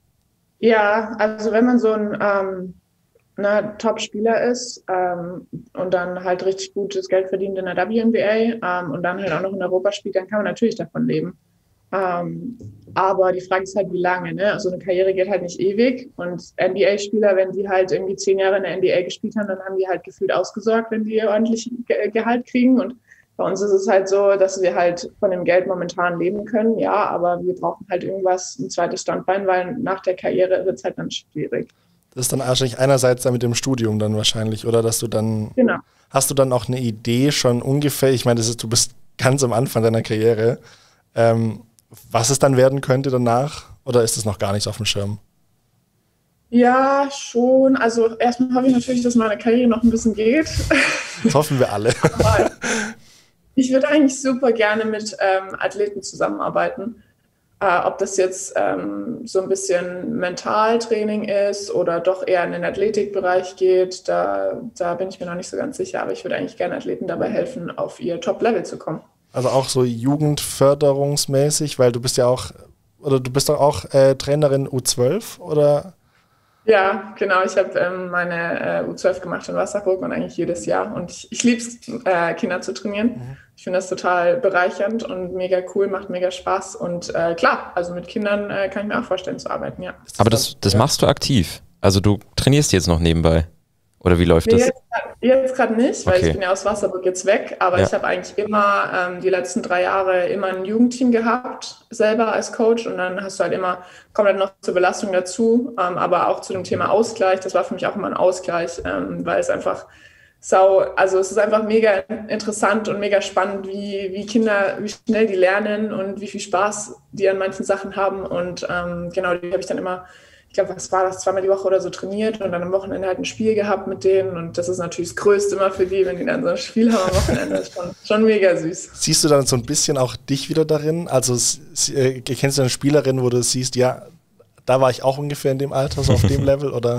Ja, also wenn man so ein ähm, ne, Top-Spieler ist ähm, und dann halt richtig gutes Geld verdient in der W N B A ähm, und dann halt auch noch in Europa spielt, dann kann man natürlich davon leben. Ähm, aber die Frage ist halt, wie lange, ne? Also eine Karriere geht halt nicht ewig und N B A-Spieler, wenn die halt irgendwie zehn Jahre in der N B A gespielt haben, dann haben die halt gefühlt ausgesorgt, wenn die ordentlich Ge- Gehalt kriegen. Und bei uns ist es halt so, dass wir halt von dem Geld momentan leben können, ja, aber wir brauchen halt irgendwas, ein zweites Standbein, weil nach der Karriere wird es halt dann schwierig. Das ist dann wahrscheinlich einerseits dann mit dem Studium dann wahrscheinlich, oder dass du dann, genau. Hast du dann auch eine Idee schon ungefähr, ich meine, das ist, du bist ganz am Anfang deiner Karriere, ähm, was es dann werden könnte danach, oder ist es noch gar nicht auf dem Schirm? Ja, schon. Also erstmal hoffe ich natürlich, dass meine Karriere noch ein bisschen geht. Das hoffen wir alle. Aber ich würde eigentlich super gerne mit ähm, Athleten zusammenarbeiten. Äh, ob das jetzt ähm, so ein bisschen Mentaltraining ist oder doch eher in den Athletikbereich geht, da, da bin ich mir noch nicht so ganz sicher. Aber ich würde eigentlich gerne Athleten dabei helfen, auf ihr Top-Level zu kommen. Also auch so jugendförderungsmäßig, weil du bist ja auch, oder du bist doch auch äh, Trainerin U zwölf, oder? Ja, genau. Ich habe ähm, meine äh, U zwölf gemacht in Wasserburg und eigentlich jedes Jahr. Und ich, ich liebe es, äh, Kinder zu trainieren. Mhm. Ich finde das total bereichernd und mega cool, macht mega Spaß. Und äh, klar, also mit Kindern äh, kann ich mir auch vorstellen zu arbeiten, ja. Aber das, das machst du aktiv? Also du trainierst jetzt noch nebenbei? Oder wie läuft nee, das? Jetzt gerade nicht, weil okay. ich bin ja aus Wasserburg jetzt weg, aber ja. Ich habe eigentlich immer ähm, die letzten drei Jahre immer ein Jugendteam gehabt, selber als Coach, und dann hast du halt immer, kommt halt noch zur Belastung dazu, ähm, aber auch zu dem Thema Ausgleich, das war für mich auch immer ein Ausgleich, ähm, weil es einfach sau, also es ist einfach mega interessant und mega spannend, wie, wie Kinder, wie schnell die lernen und wie viel Spaß die an manchen Sachen haben, und ähm, genau, die habe ich dann immer, ich glaube, was war das, zweimal die Woche oder so trainiert und dann am Wochenende halt ein Spiel gehabt mit denen, und das ist natürlich das Größte immer für die, wenn die dann so ein Spiel haben am Wochenende, das ist schon, schon mega süß. Siehst du dann so ein bisschen auch dich wieder darin? Also äh, kennst du eine Spielerin, wo du siehst, ja, da war ich auch ungefähr in dem Alter, so auf dem Level, oder?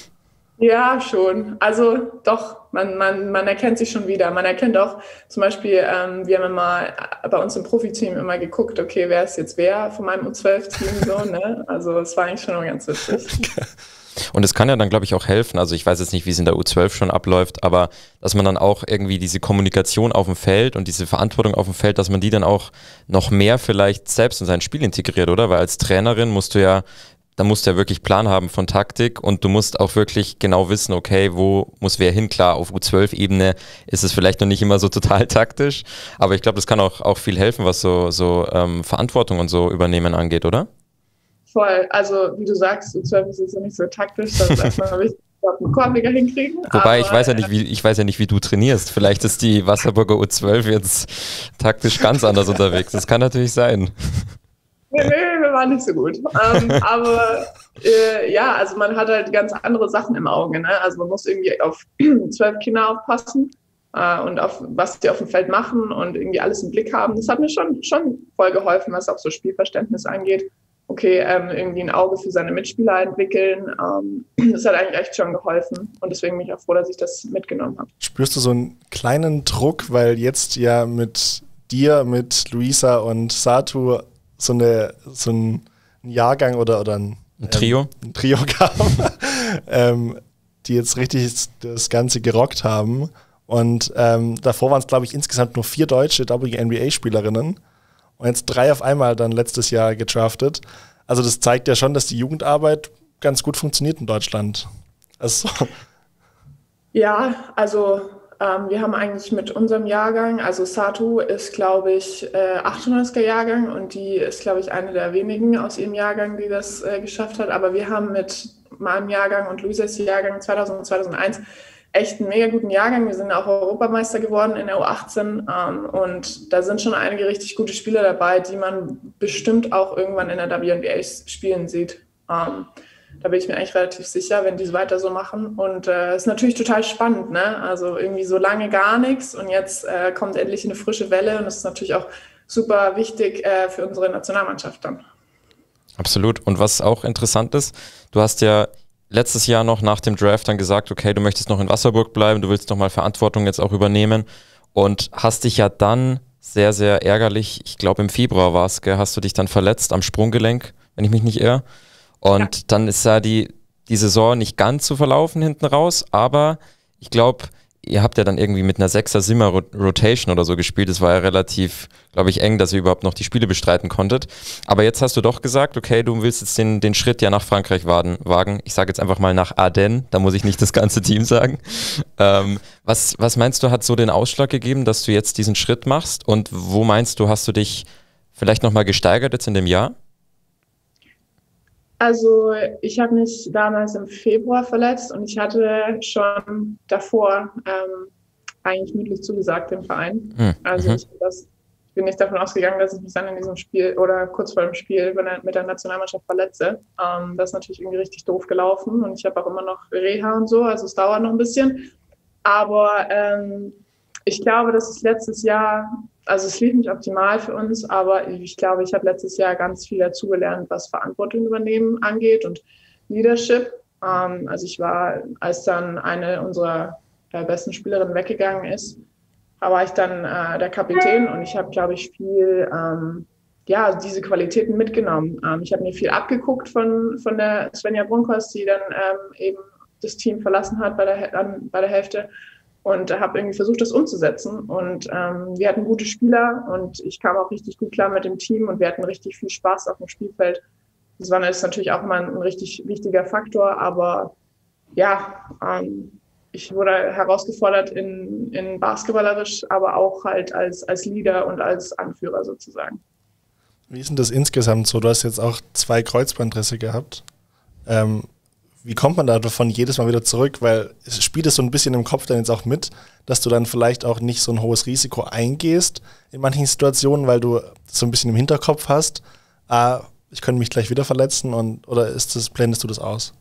Ja, schon. Also doch, man, man, man erkennt sich schon wieder. Man erkennt auch zum Beispiel, ähm, wir haben immer bei uns im Profiteam immer geguckt, okay, wer ist jetzt wer von meinem U zwölf Team, so, ne? Also es war eigentlich schon immer ganz witzig. Und es kann ja dann, glaube ich, auch helfen, also ich weiß jetzt nicht, wie es in der U zwölf schon abläuft, aber dass man dann auch irgendwie diese Kommunikation auf dem Feld und diese Verantwortung auf dem Feld, dass man die dann auch noch mehr vielleicht selbst in sein Spiel integriert, oder? Weil als Trainerin musst du ja da musst du ja wirklich Plan haben von Taktik, und du musst auch wirklich genau wissen, okay, wo muss wer hin? Klar, auf U zwölf Ebene ist es vielleicht noch nicht immer so total taktisch, aber ich glaube, das kann auch, auch viel helfen, was so, so ähm, Verantwortung und so Übernehmen angeht, oder? Voll, also wie du sagst, U zwölf ist jetzt noch nicht so taktisch, das ist erstmal wichtig, einen Korbleger hinkriegen. Wobei, aber, ich weiß ja nicht, wie, ich weiß ja nicht, wie du trainierst. Vielleicht ist die Wasserburger U zwölf jetzt taktisch ganz anders unterwegs. Das kann natürlich sein. Nee, nee, wir waren nicht so gut. Ähm, aber äh, ja, also man hat halt ganz andere Sachen im Auge. Ne? Also man muss irgendwie auf zwölf Kinder aufpassen äh, und auf was die auf dem Feld machen und irgendwie alles im Blick haben. Das hat mir schon, schon voll geholfen, was auch so Spielverständnis angeht. Okay, ähm, irgendwie ein Auge für seine Mitspieler entwickeln. Ähm, das hat eigentlich echt schon geholfen. Und deswegen bin ich auch froh, dass ich das mitgenommen habe. Spürst du so einen kleinen Druck, weil jetzt ja mit dir, mit Luisa und Satu so, eine, so ein Jahrgang oder, oder ein, ein Trio, ähm, ein Trio kam, ähm, die jetzt richtig das Ganze gerockt haben. Und ähm, davor waren es, glaube ich, insgesamt nur vier deutsche W N B A-Spielerinnen. Und jetzt drei auf einmal dann letztes Jahr gedraftet. Also das zeigt ja schon, dass die Jugendarbeit ganz gut funktioniert in Deutschland. Also ja, also ähm, wir haben eigentlich mit unserem Jahrgang, also Satu ist, glaube ich, äh, achtundneunziger Jahrgang und die ist, glaube ich, eine der wenigen aus ihrem Jahrgang, die das äh, geschafft hat. Aber wir haben mit meinem Jahrgang und Luisas Jahrgang zweitausend und zweitausendeins echt einen mega guten Jahrgang. Wir sind auch Europameister geworden in der U achtzehn ähm, und da sind schon einige richtig gute Spieler dabei, die man bestimmt auch irgendwann in der W N B A spielen sieht. Ähm, da bin ich mir eigentlich relativ sicher, wenn die es weiter so machen. Und es äh, ist natürlich total spannend, ne? Also irgendwie so lange gar nichts und jetzt äh, kommt endlich eine frische Welle und das ist natürlich auch super wichtig äh, für unsere Nationalmannschaft dann. Absolut. Und was auch interessant ist, du hast ja letztes Jahr noch nach dem Draft dann gesagt, okay, du möchtest noch in Wasserburg bleiben, du willst noch mal Verantwortung jetzt auch übernehmen und hast dich ja dann sehr, sehr ärgerlich, ich glaube im Februar war es, hast du dich dann verletzt am Sprunggelenk, wenn ich mich nicht irre. Und ja. Dann ist ja die, die Saison nicht ganz so verlaufen hinten raus, aber ich glaube, ihr habt ja dann irgendwie mit einer Sechser-Simmer-Rotation oder so gespielt. Es war ja relativ, glaube ich, eng, dass ihr überhaupt noch die Spiele bestreiten konntet. Aber jetzt hast du doch gesagt, okay, du willst jetzt den, den Schritt ja nach Frankreich wagen. Ich sage jetzt einfach mal nach Ardennes, da muss ich nicht das ganze Team sagen. Ähm, was, was meinst du, hat so den Ausschlag gegeben, dass du jetzt diesen Schritt machst? Und wo meinst du, hast du dich vielleicht nochmal gesteigert jetzt in dem Jahr? Also ich habe mich damals im Februar verletzt und ich hatte schon davor ähm, eigentlich mündlich zugesagt dem Verein. Mhm. Also ich, das, ich bin nicht davon ausgegangen, dass ich mich dann in diesem Spiel oder kurz vor dem Spiel mit der Nationalmannschaft verletze. Ähm, das ist natürlich irgendwie richtig doof gelaufen und ich habe auch immer noch Reha und so, also es dauert noch ein bisschen. Aber ähm, ich glaube, dass es letztes Jahr, also es lief nicht optimal für uns, aber ich glaube, ich habe letztes Jahr ganz viel dazugelernt, was Verantwortung übernehmen angeht und Leadership. Ähm, also ich war, als dann eine unserer äh, besten Spielerinnen weggegangen ist, da war ich dann äh, der Kapitän und ich habe, glaube ich, viel, ähm, ja, diese Qualitäten mitgenommen. Ähm, ich habe mir viel abgeguckt von, von der Svenja Brunkhorst, die dann ähm, eben das Team verlassen hat bei der, an, bei der Hälfte. Und habe irgendwie versucht, das umzusetzen. Und ähm, wir hatten gute Spieler und ich kam auch richtig gut klar mit dem Team und wir hatten richtig viel Spaß auf dem Spielfeld. Das war ist natürlich auch immer ein, ein richtig wichtiger Faktor, aber ja, ähm, ich wurde herausgefordert in, in basketballerisch, aber auch halt als, als Leader und als Anführer sozusagen. Wie ist denn das insgesamt so? Du hast jetzt auch zwei Kreuzbandrisse gehabt. Ähm, Wie kommt man davon jedes Mal wieder zurück? Weil es spielt es so ein bisschen im Kopf dann jetzt auch mit, dass du dann vielleicht auch nicht so ein hohes Risiko eingehst in manchen Situationen, weil du so ein bisschen im Hinterkopf hast, ah, ich könnte mich gleich wieder verletzen und oder ist das, blendest du das aus?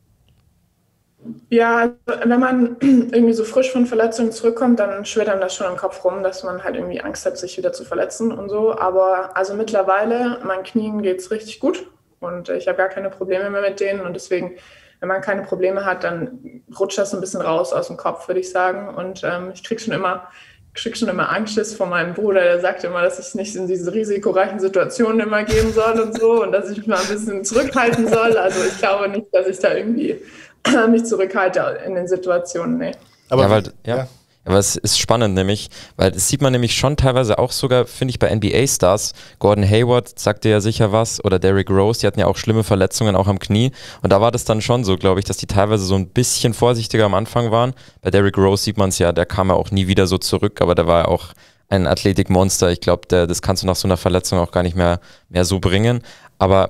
Ja, wenn man irgendwie so frisch von Verletzungen zurückkommt, dann schwirrt einem das schon im Kopf rum, dass man halt irgendwie Angst hat, sich wieder zu verletzen und so. Aber also mittlerweile, meinen Knien geht's richtig gut und ich habe gar keine Probleme mehr mit denen und deswegen, wenn man keine Probleme hat, dann rutscht das ein bisschen raus aus dem Kopf, würde ich sagen. Und ähm, ich kriege schon immer, krieg schon immer Angst vor meinem Bruder, der sagt immer, dass ich nicht in diese risikoreichen Situationen immer gehen soll und so und dass ich mich mal ein bisschen zurückhalten soll. Also ich glaube nicht, dass ich da irgendwie mich zurückhalte in den Situationen. Nee. Aber ja, weil, ja. ja. Aber es ist spannend nämlich, weil das sieht man nämlich schon teilweise auch sogar, finde ich, bei N B A-Stars. Gordon Hayward sagt dir ja sicher was oder Derrick Rose, die hatten ja auch schlimme Verletzungen auch am Knie und da war das dann schon so, glaube ich, dass die teilweise so ein bisschen vorsichtiger am Anfang waren. Bei Derrick Rose sieht man es ja, der kam ja auch nie wieder so zurück, aber der war ja auch ein Athletikmonster. Ich glaube, das kannst du nach so einer Verletzung auch gar nicht mehr, mehr so bringen. Aber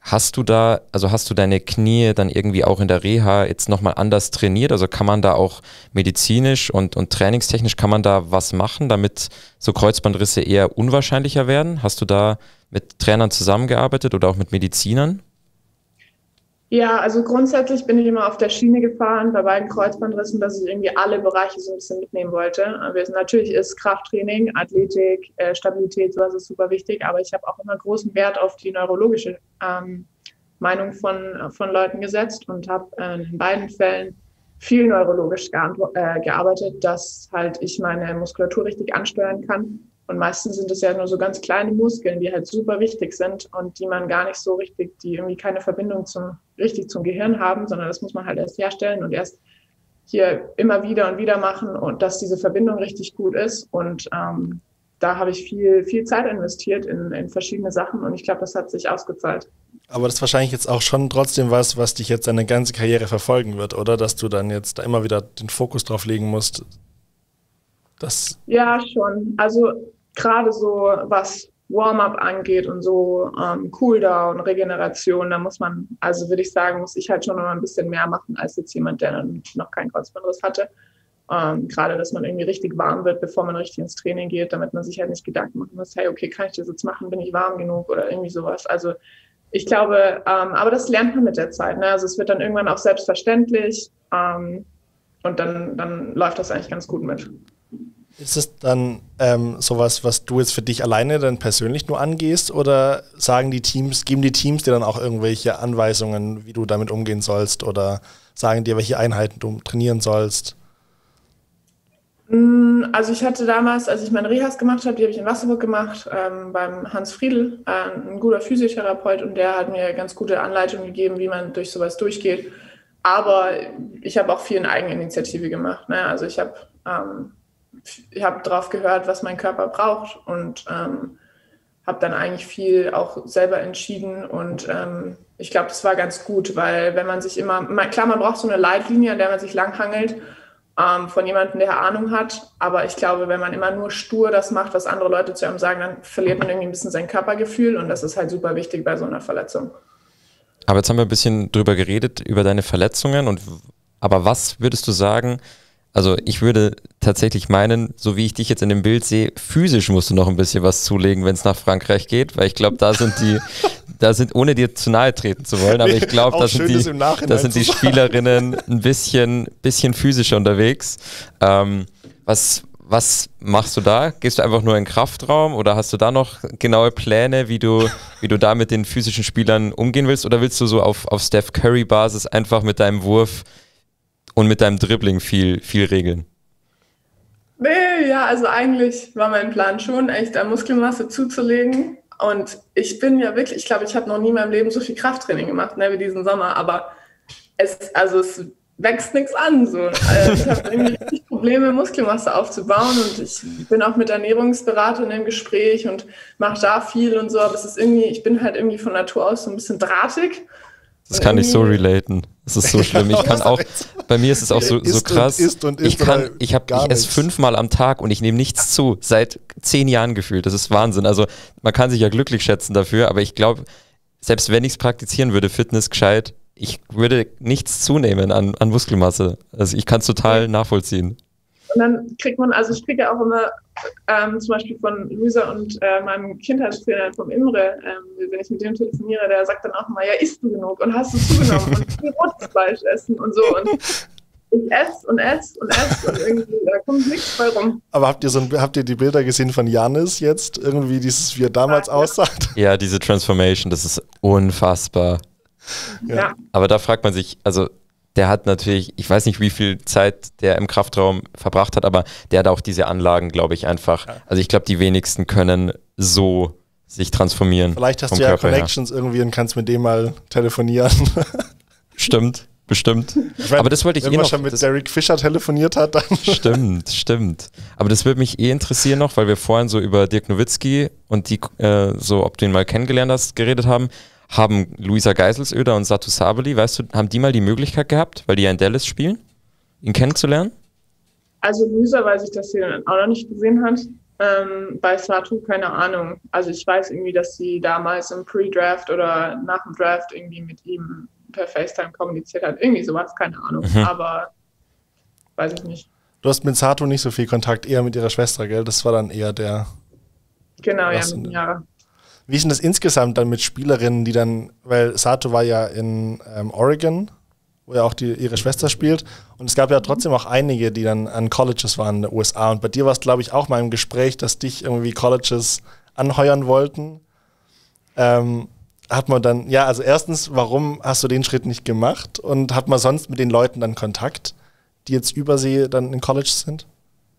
Hast du da, also hast du deine Knie dann irgendwie auch in der Reha jetzt nochmal anders trainiert? Also kann man da auch medizinisch und, und trainingstechnisch, kann man da was machen, damit so Kreuzbandrisse eher unwahrscheinlicher werden? Hast du da mit Trainern zusammengearbeitet oder auch mit Medizinern? Ja, also grundsätzlich bin ich immer auf der Schiene gefahren bei beiden Kreuzbandrissen, dass ich irgendwie alle Bereiche so ein bisschen mitnehmen wollte. Aber natürlich ist Krafttraining, Athletik, äh, Stabilität, sowas ist super wichtig. Aber ich habe auch immer großen Wert auf die neurologische ähm, Meinung von, von Leuten gesetzt und habe äh, in beiden Fällen viel neurologisch geantw- äh, gearbeitet, dass halt ich meine Muskulatur richtig ansteuern kann. Und meistens sind es ja nur so ganz kleine Muskeln, die halt super wichtig sind und die man gar nicht so richtig, die irgendwie keine Verbindung zum, richtig zum Gehirn haben, sondern das muss man halt erst herstellen und erst hier immer wieder und wieder machen und dass diese Verbindung richtig gut ist. Und ähm, da habe ich viel, viel Zeit investiert in, in verschiedene Sachen und ich glaube, das hat sich ausgezahlt. Aber das ist wahrscheinlich jetzt auch schon trotzdem was, was dich jetzt deine ganze Karriere verfolgen wird, oder? Dass du dann jetzt da immer wieder den Fokus drauf legen musst. Das Ja, schon. Also gerade so, was Warm-up angeht und so ähm, Cooldown, Regeneration, da muss man, also würde ich sagen, muss ich halt schon noch ein bisschen mehr machen als jetzt jemand, der dann noch keinen Kreuzbandriss hatte. Ähm, gerade, dass man irgendwie richtig warm wird, bevor man richtig ins Training geht, damit man sich halt nicht Gedanken machen muss, hey, okay, kann ich das jetzt machen, bin ich warm genug oder irgendwie sowas. Also ich glaube, ähm, aber das lernt man mit der Zeit, ne? Also es wird dann irgendwann auch selbstverständlich ähm, und dann, dann läuft das eigentlich ganz gut mit. Ist es dann ähm, sowas, was du jetzt für dich alleine dann persönlich nur angehst oder sagen die Teams, geben die Teams dir dann auch irgendwelche Anweisungen, wie du damit umgehen sollst oder sagen dir, welche Einheiten du trainieren sollst? Also ich hatte damals, als ich meine Rehas gemacht habe, die habe ich in Wasserburg gemacht, ähm, beim Hans Friedl, äh, ein guter Physiotherapeut und der hat mir ganz gute Anleitungen gegeben, wie man durch sowas durchgeht. Aber ich habe auch viel in Eigeninitiative gemacht, ne? Also ich habe ähm, ich habe drauf gehört, was mein Körper braucht und ähm, habe dann eigentlich viel auch selber entschieden und ähm, ich glaube, das war ganz gut, weil wenn man sich immer, man, klar, man braucht so eine Leitlinie, an der man sich langhangelt ähm, von jemandem, der Ahnung hat, aber ich glaube, wenn man immer nur stur das macht, was andere Leute zu einem sagen, dann verliert man irgendwie ein bisschen sein Körpergefühl und das ist halt super wichtig bei so einer Verletzung. Aber jetzt haben wir ein bisschen drüber geredet, über deine Verletzungen und aber was würdest du sagen, also ich würde tatsächlich meinen, so wie ich dich jetzt in dem Bild sehe, physisch musst du noch ein bisschen was zulegen, wenn es nach Frankreich geht, weil ich glaube, da sind die, da sind, ohne dir zu nahe treten zu wollen, aber ich glaube, da sind die, da sind die Spielerinnen ein bisschen, bisschen physischer unterwegs. Ähm, was, was machst du da? Gehst du einfach nur in den Kraftraum oder hast du da noch genaue Pläne, wie du, wie du da mit den physischen Spielern umgehen willst oder willst du so auf, auf Steph Curry Basis einfach mit deinem Wurf und mit deinem Dribbling viel, viel regeln? Nee, ja, also eigentlich war mein Plan schon, echt an Muskelmasse zuzulegen. Und ich bin ja wirklich, ich glaube, ich habe noch nie in meinem Leben so viel Krafttraining gemacht, ne, wie diesen Sommer. Aber es, also es wächst nichts an. So. Also ich habe irgendwie richtig Probleme, Muskelmasse aufzubauen. Und ich bin auch mit Ernährungsberatern im Gespräch und mache da viel und so. Aber es ist irgendwie, ich bin halt irgendwie von Natur aus so ein bisschen drahtig. Das kann ich so relaten. Das ist so schlimm. Ich kann auch, bei mir ist es auch so, so krass. Und isst und isst ich kann, ich habe, ich esse fünfmal am Tag und ich nehme nichts zu. Seit zehn Jahren gefühlt. Das ist Wahnsinn. Also man kann sich ja glücklich schätzen dafür, aber ich glaube, selbst wenn ich es praktizieren würde, Fitness gescheit, ich würde nichts zunehmen an, an Muskelmasse. Also ich kann es total nachvollziehen. Und dann kriegt man, also ich kriege ja auch immer ähm, zum Beispiel von Luisa und äh, meinem Kindheitstrainer vom Imre, ähm, wenn ich mit dem telefoniere, der sagt dann auch mal, ja, isst du genug und hast du zugenommen und viel rotes Fleisch essen und so und ich esse und esse und esse und irgendwie, da kommt nichts bei rum. Aber habt ihr, so ein, habt ihr die Bilder gesehen von Giannis jetzt, irgendwie dieses, wie er damals ja, aussah? Ja, diese Transformation, das ist unfassbar. Ja. Ja. Aber da fragt man sich, also der hat natürlich, ich weiß nicht, wie viel Zeit der im Kraftraum verbracht hat, aber der hat auch diese Anlagen, glaube ich, einfach. Ja. Also ich glaube, die wenigsten können so sich transformieren. Vielleicht hast du ja Körper Connections her. irgendwie und kannst mit dem mal telefonieren. Stimmt, bestimmt. Ich mein, aber das wollte ich wenn eh man noch. schon mit Derek Fischer telefoniert hat, dann. Stimmt, stimmt. Aber das würde mich eh interessieren noch, weil wir vorhin so über Dirk Nowitzki und die, äh, so, ob du ihn mal kennengelernt hast, geredet haben. Haben Luisa Geiselsöder und Satu Sabeli, weißt du, haben die mal die Möglichkeit gehabt, weil die ja in Dallas spielen, ihn kennenzulernen? Also Luisa weiß ich, dass sie ihn auch noch nicht gesehen hat. Ähm, bei Sato keine Ahnung. Also ich weiß irgendwie, dass sie damals im Pre-Draft oder nach dem Draft irgendwie mit ihm per FaceTime kommuniziert hat. Irgendwie sowas, keine Ahnung. Mhm. Aber weiß ich nicht. Du hast mit Sato nicht so viel Kontakt, eher mit ihrer Schwester, gell? Das war dann eher der... Genau, ja, mit Jahre. Wie ist denn das insgesamt dann mit Spielerinnen, die dann, weil Sato war ja in ähm, Oregon, wo ja auch die, ihre Schwester spielt, und es gab ja trotzdem auch einige, die dann an Colleges waren in den U S A, und bei dir war es, glaube ich, auch mal im Gespräch, dass dich irgendwie Colleges anheuern wollten. Ähm, hat man dann, ja, also erstens, warum hast du den Schritt nicht gemacht, und hat man sonst mit den Leuten dann Kontakt, die jetzt übersee dann in Colleges sind?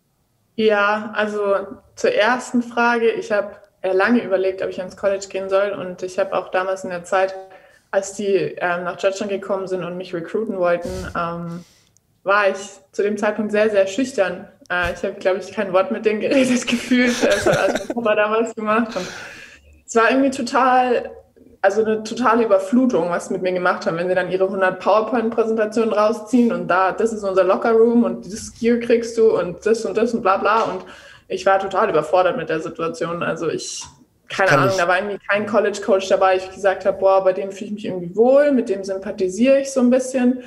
Ja, also zur ersten Frage, ich habe lange überlegt, ob ich ans College gehen soll, und ich habe auch damals in der Zeit, als die ähm, nach Deutschland gekommen sind und mich recruiten wollten, ähm, war ich zu dem Zeitpunkt sehr, sehr schüchtern. Äh, ich habe, glaube ich, kein Wort mit denen geredet gefühlt. Das hat alles mein Papa damals gemacht. Und es war irgendwie total, also eine totale Überflutung, was sie mit mir gemacht haben, wenn sie dann ihre hundert PowerPoint-Präsentationen rausziehen und da, das ist unser Locker-Room und dieses Gear kriegst du und das und das und bla bla. Und ich war total überfordert mit der Situation. Also ich... Keine Kann Ahnung, ich. Da war irgendwie kein College-Coach dabei. Ich gesagt habe, boah, bei dem fühle ich mich irgendwie wohl, mit dem sympathisiere ich so ein bisschen.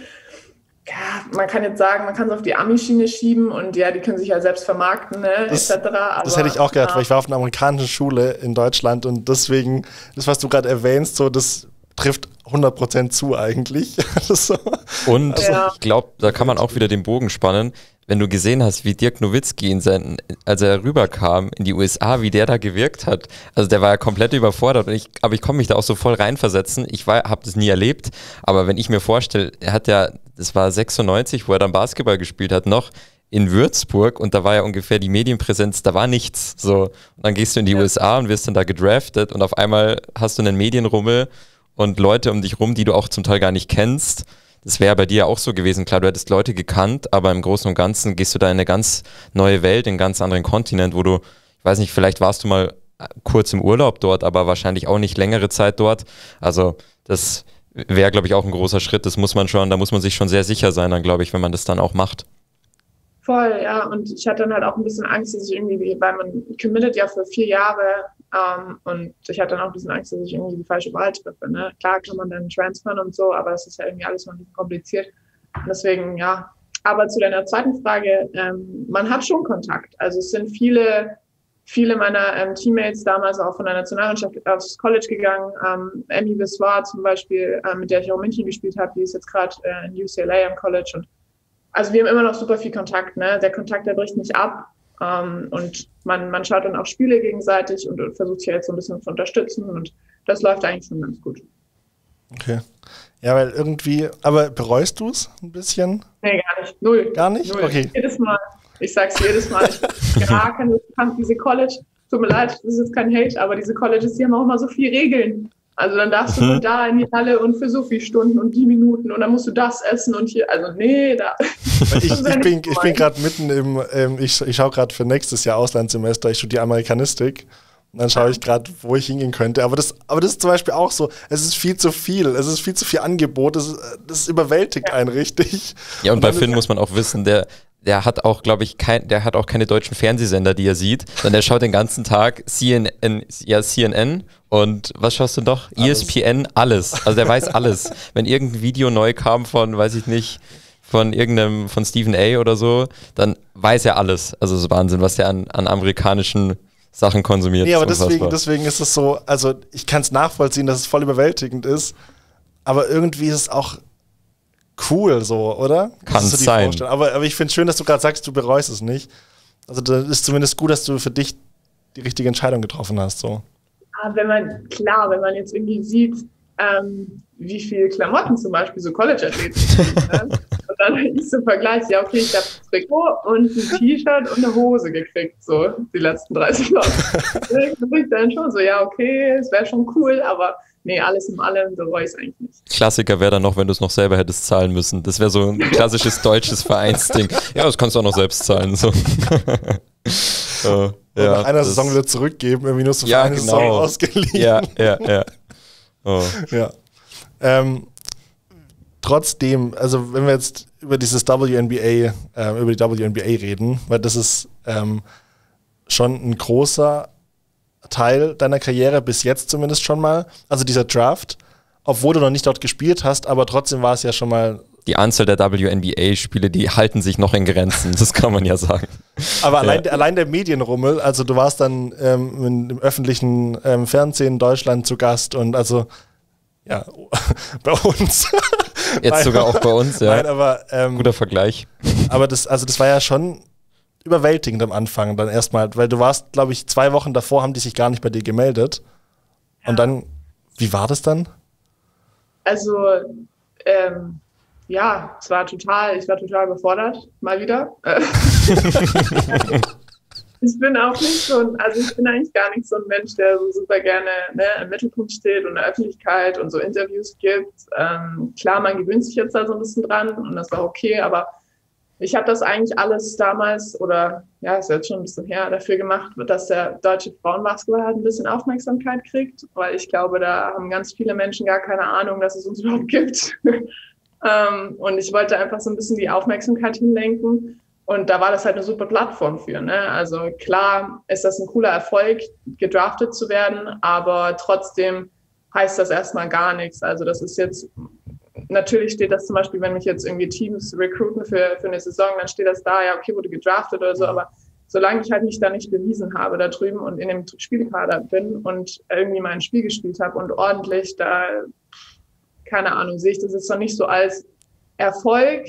Ja, man kann jetzt sagen, man kann es auf die Ami-Schiene schieben und ja, die können sich ja selbst vermarkten, ne, das, et cetera. Aber, das hätte ich auch gedacht, ja. weil ich war auf einer amerikanischen Schule in Deutschland, und deswegen, das, was du gerade erwähnst, so, das trifft hundert Prozent zu eigentlich. so. Und also, ja. ich glaube, da kann man auch wieder den Bogen spannen. Wenn du gesehen hast, wie Dirk Nowitzki, in seinen, als er rüberkam in die U S A, wie der da gewirkt hat, also der war ja komplett überfordert, und ich, aber ich konnte mich da auch so voll reinversetzen. Ich habe das nie erlebt, aber wenn ich mir vorstelle, er hat ja, das war sechsundneunzig, wo er dann Basketball gespielt hat, noch in Würzburg, und da war ja ungefähr die Medienpräsenz, da war nichts. So. Und dann gehst du in die ja. U S A und wirst dann da gedraftet, und auf einmal hast du einen Medienrummel und Leute um dich rum, die du auch zum Teil gar nicht kennst. Das wäre bei dir ja auch so gewesen. Klar, du hättest Leute gekannt, aber im Großen und Ganzen gehst du da in eine ganz neue Welt, in einen ganz anderen Kontinent, wo du, ich weiß nicht, vielleicht warst du mal kurz im Urlaub dort, aber wahrscheinlich auch nicht längere Zeit dort. Also das wäre, glaube ich, auch ein großer Schritt. Das muss man schon, da muss man sich schon sehr sicher sein, dann glaube ich, wenn man das dann auch macht. Voll, ja. Und ich hatte dann halt auch ein bisschen Angst, dass ich irgendwie, weil man committet ja für vier Jahre, ähm, und ich hatte dann auch ein bisschen Angst, dass ich irgendwie die falsche Wahl treffe. Ne? Klar kann man dann transfern und so, aber es ist ja irgendwie alles noch ein bisschen kompliziert. Und deswegen, ja. Aber zu deiner zweiten Frage, ähm, man hat schon Kontakt. Also es sind viele, viele meiner ähm, Teammates damals auch von der Nationalmannschaft aufs College gegangen. Ähm, Emmy Viswar zum Beispiel, äh, mit der ich auch in München gespielt habe, die ist jetzt gerade äh, in U C L A am College, und also wir haben immer noch super viel Kontakt, ne? Der Kontakt, der bricht nicht ab. Ähm, und man, man schaut dann auch Spiele gegenseitig und, und versucht sich jetzt so ein bisschen zu unterstützen, und das läuft eigentlich schon ganz gut. Okay. Ja, weil irgendwie, aber bereust du es ein bisschen? Nee, gar nicht. Null. Gar nicht? Null. Okay. Jedes Mal. Ich sag's jedes Mal. Ich ja, kann diese College, tut mir leid, das ist jetzt kein Hate, aber diese Colleges, die haben auch immer so viele Regeln. Also dann darfst du nur da in die Halle und für so viele Stunden und die Minuten, und dann musst du das essen und hier, also nee, da. Ich, ich bin, ich bin gerade mitten im, ähm, ich, ich schaue gerade für nächstes Jahr Auslandssemester, ich studiere Amerikanistik, und dann schaue ich gerade, wo ich hingehen könnte. Aber das, aber das ist zum Beispiel auch so, es ist viel zu viel, es ist viel zu viel Angebot, das, das überwältigt ja. einen richtig. Ja, und, und bei Finn muss man auch wissen, der Der hat auch, glaube ich, kein, der hat auch keine deutschen Fernsehsender, die er sieht, sondern der schaut den ganzen Tag C N N, ja, C N N und was schaust du noch? Alles. E S P N, alles. Also der weiß alles. Wenn irgendein Video neu kam von, weiß ich nicht, von irgendeinem, von Stephen A. oder so, dann weiß er alles. Also es ist Wahnsinn, was der an, an amerikanischen Sachen konsumiert. Nee, aber deswegen, deswegen ist es so, also ich kann es nachvollziehen, dass es voll überwältigend ist, aber irgendwie ist es auch cool so, oder? Kann so sein. Aber, aber ich finde es schön, dass du gerade sagst, du bereust es nicht. Also das ist zumindest gut, dass du für dich die richtige Entscheidung getroffen hast. So. Aber wenn man, klar, wenn man jetzt irgendwie sieht, ähm, wie viel Klamotten zum Beispiel so College-Athleten ne? Und dann ich so vergleiche, ja okay, ich habe ein Trikot und ein T-Shirt und eine Hose gekriegt, so die letzten dreißig Jahre. Da bin ich dann schon so, ja okay, es wäre schon cool, aber nee, alles in allem bereue ich es eigentlich nicht. Klassiker wäre dann noch, wenn du es noch selber hättest zahlen müssen. Das wäre so ein klassisches deutsches Vereinsding. Ja, das kannst du auch noch selbst zahlen. So. so, ja, nach einer Saison wieder zurückgeben, irgendwie nur so für ja, eine genau. Saison ausgeliehen. Ja, ja, ja. Oh. ja. Ähm, trotzdem, also wenn wir jetzt über dieses W N B A, äh, über die W N B A reden, weil das ist ähm, schon ein großer Teil deiner Karriere, bis jetzt zumindest schon mal. Also dieser Draft, obwohl du noch nicht dort gespielt hast, aber trotzdem war es ja schon mal... Die Anzahl der W N B A-Spiele, die halten sich noch in Grenzen, das kann man ja sagen. Aber allein, ja. der, allein der Medienrummel, also du warst dann ähm, im öffentlichen ähm, Fernsehen in Deutschland zu Gast und also, ja, bei uns. Jetzt Nein, sogar auch bei uns, ja. Nein, aber, ähm, guter Vergleich. Aber das, also das war ja schon überwältigend am Anfang dann erstmal, weil du warst, glaube ich, zwei Wochen davor haben die sich gar nicht bei dir gemeldet. Und dann, wie war das dann? Also, ähm, ja, es war total, ich war total überfordert, mal wieder. Ich bin auch nicht so ein, also ich bin eigentlich gar nicht so ein Mensch, der so super gerne ne, im Mittelpunkt steht und in der Öffentlichkeit und so Interviews gibt. Ähm, klar, man gewöhnt sich jetzt da so ein bisschen dran und das war okay, aber ich habe das eigentlich alles damals, oder ja, ist jetzt schon ein bisschen her, dafür gemacht, dass der deutsche Frauenbasketball halt ein bisschen Aufmerksamkeit kriegt, weil ich glaube, da haben ganz viele Menschen gar keine Ahnung, dass es uns überhaupt gibt. Um, und ich wollte einfach so ein bisschen die Aufmerksamkeit hinlenken. Und da war das halt eine super Plattform für. Ne? Also klar ist das ein cooler Erfolg, gedraftet zu werden, aber trotzdem heißt das erstmal gar nichts. Also das ist jetzt, natürlich steht das zum Beispiel, wenn mich jetzt irgendwie Teams recruiten für, für eine Saison, dann steht das da, ja okay, wurde gedraftet oder so, aber solange ich halt mich da nicht bewiesen habe da drüben und in dem Spielkader bin und irgendwie mal ein Spiel gespielt habe und ordentlich, da keine Ahnung, sehe ich das jetzt noch nicht so als Erfolg,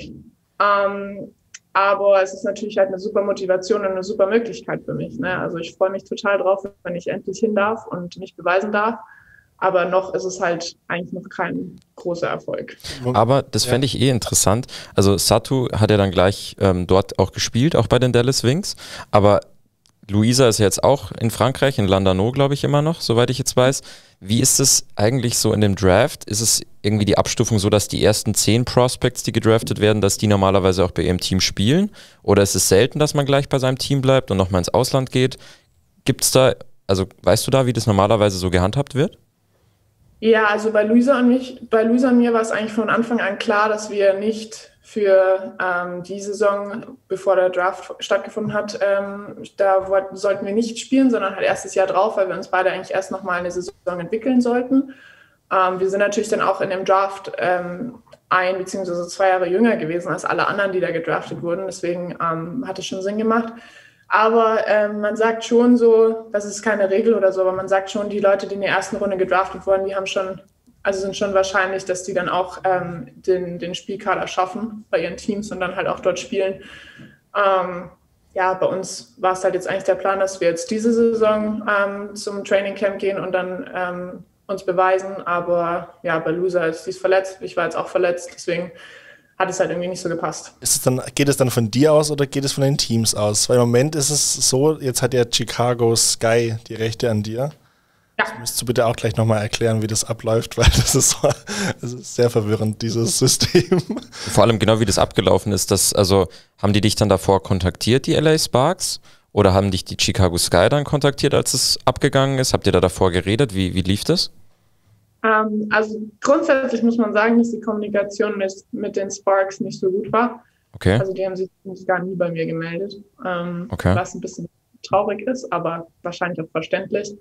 ähm, aber es ist natürlich halt eine super Motivation und eine super Möglichkeit für mich. Ne? Also ich freue mich total drauf, wenn ich endlich hin darf und mich beweisen darf, aber noch ist es halt eigentlich noch kein großer Erfolg. Aber das fände ich eh interessant. Also Satu hat ja dann gleich ähm, dort auch gespielt, auch bei den Dallas Wings, aber Luisa ist ja jetzt auch in Frankreich, in Landano, glaube ich, immer noch, soweit ich jetzt weiß. Wie ist es eigentlich so in dem Draft? Ist es irgendwie die Abstufung so, dass die ersten zehn Prospects, die gedraftet werden, dass die normalerweise auch bei ihrem Team spielen? Oder ist es selten, dass man gleich bei seinem Team bleibt und nochmal ins Ausland geht? Gibt es da, also weißt du da, wie das normalerweise so gehandhabt wird? Ja, also bei Luisa und mich, bei Luisa und mir war es eigentlich von Anfang an klar, dass wir nicht für ähm, die Saison, bevor der Draft stattgefunden hat, ähm, da wollten, sollten wir nicht spielen, sondern halt erst das Jahr drauf, weil wir uns beide eigentlich erst nochmal eine Saison entwickeln sollten. Ähm, wir sind natürlich dann auch in dem Draft ähm, ein bzw. zwei Jahre jünger gewesen als alle anderen, die da gedraftet wurden. Deswegen ähm, hat es schon Sinn gemacht. Aber ähm, man sagt schon so, das ist keine Regel oder so, aber man sagt schon, die Leute, die in der ersten Runde gedraftet wurden, die haben schon Also sind schon wahrscheinlich, dass die dann auch ähm, den, den Spielkader schaffen bei ihren Teams und dann halt auch dort spielen. Ähm, ja, bei uns war es halt jetzt eigentlich der Plan, dass wir jetzt diese Saison ähm, zum Training Camp gehen und dann ähm, uns beweisen. Aber ja, bei Luisa ist sie ist verletzt, ich war jetzt auch verletzt, deswegen hat es halt irgendwie nicht so gepasst. Ist es dann, geht es dann von dir aus oder geht es von den Teams aus? Weil im Moment ist es so, jetzt hat ja Chicago Sky die Rechte an dir. Ja. Das müsstest du bitte auch gleich nochmal erklären, wie das abläuft, weil das ist, so, das ist sehr verwirrend, dieses System. Vor allem genau, wie das abgelaufen ist. Das, also haben die dich dann davor kontaktiert, die L A Sparks? Oder haben dich die Chicago Sky dann kontaktiert, als es abgegangen ist? Habt ihr da davor geredet? Wie, wie lief das? Ähm, also grundsätzlich muss man sagen, dass die Kommunikation mit, mit den Sparks nicht so gut war. Okay. Also die haben sich gar nie bei mir gemeldet, ähm, okay. was ein bisschen traurig ist, aber wahrscheinlich auch verständlich.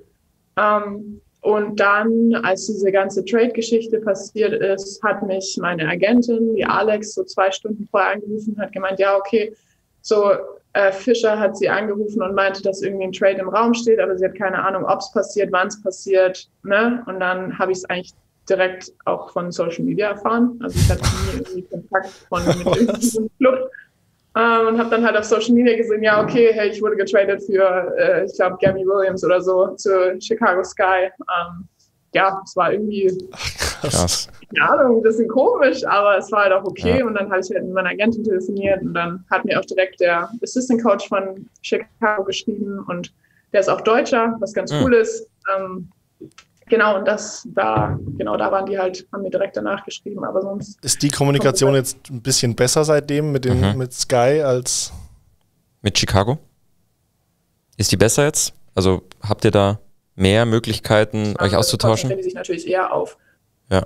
Um, und dann, als diese ganze Trade-Geschichte passiert ist, hat mich meine Agentin, die Alex, so zwei Stunden vorher angerufen und hat gemeint, ja, okay, so äh, Fischer hat sie angerufen und meinte, dass irgendwie ein Trade im Raum steht, aber sie hat keine Ahnung, ob es passiert, wann es passiert, ne? Und dann habe ich es eigentlich direkt auch von Social Media erfahren. Also ich hatte nie irgendwie Kontakt von mit irgendeinem Club. Um, und habe dann halt auf Social Media gesehen, ja, okay, hey, ich wurde getradet für, äh, ich glaube, Gabby Williams oder so zu Chicago Sky. Um, ja, es war irgendwie, Krass. keine Ahnung, ein bisschen komisch, aber es war halt auch okay. Ja. Und dann habe ich halt mit meiner Agentin telefoniert und dann hat mir auch direkt der Assistant Coach von Chicago geschrieben und der ist auch Deutscher, was ganz mhm. cool ist. Um, Genau, und das, da, genau, da waren die halt, haben mir direkt danach geschrieben, aber sonst... Ist die Kommunikation jetzt ein bisschen besser seitdem mit, den, Mhm. mit Sky als... Mit Chicago? Ist die besser jetzt? Also habt ihr da mehr Möglichkeiten, euch auszutauschen? Konzentrieren die sich natürlich eher auf. Ja.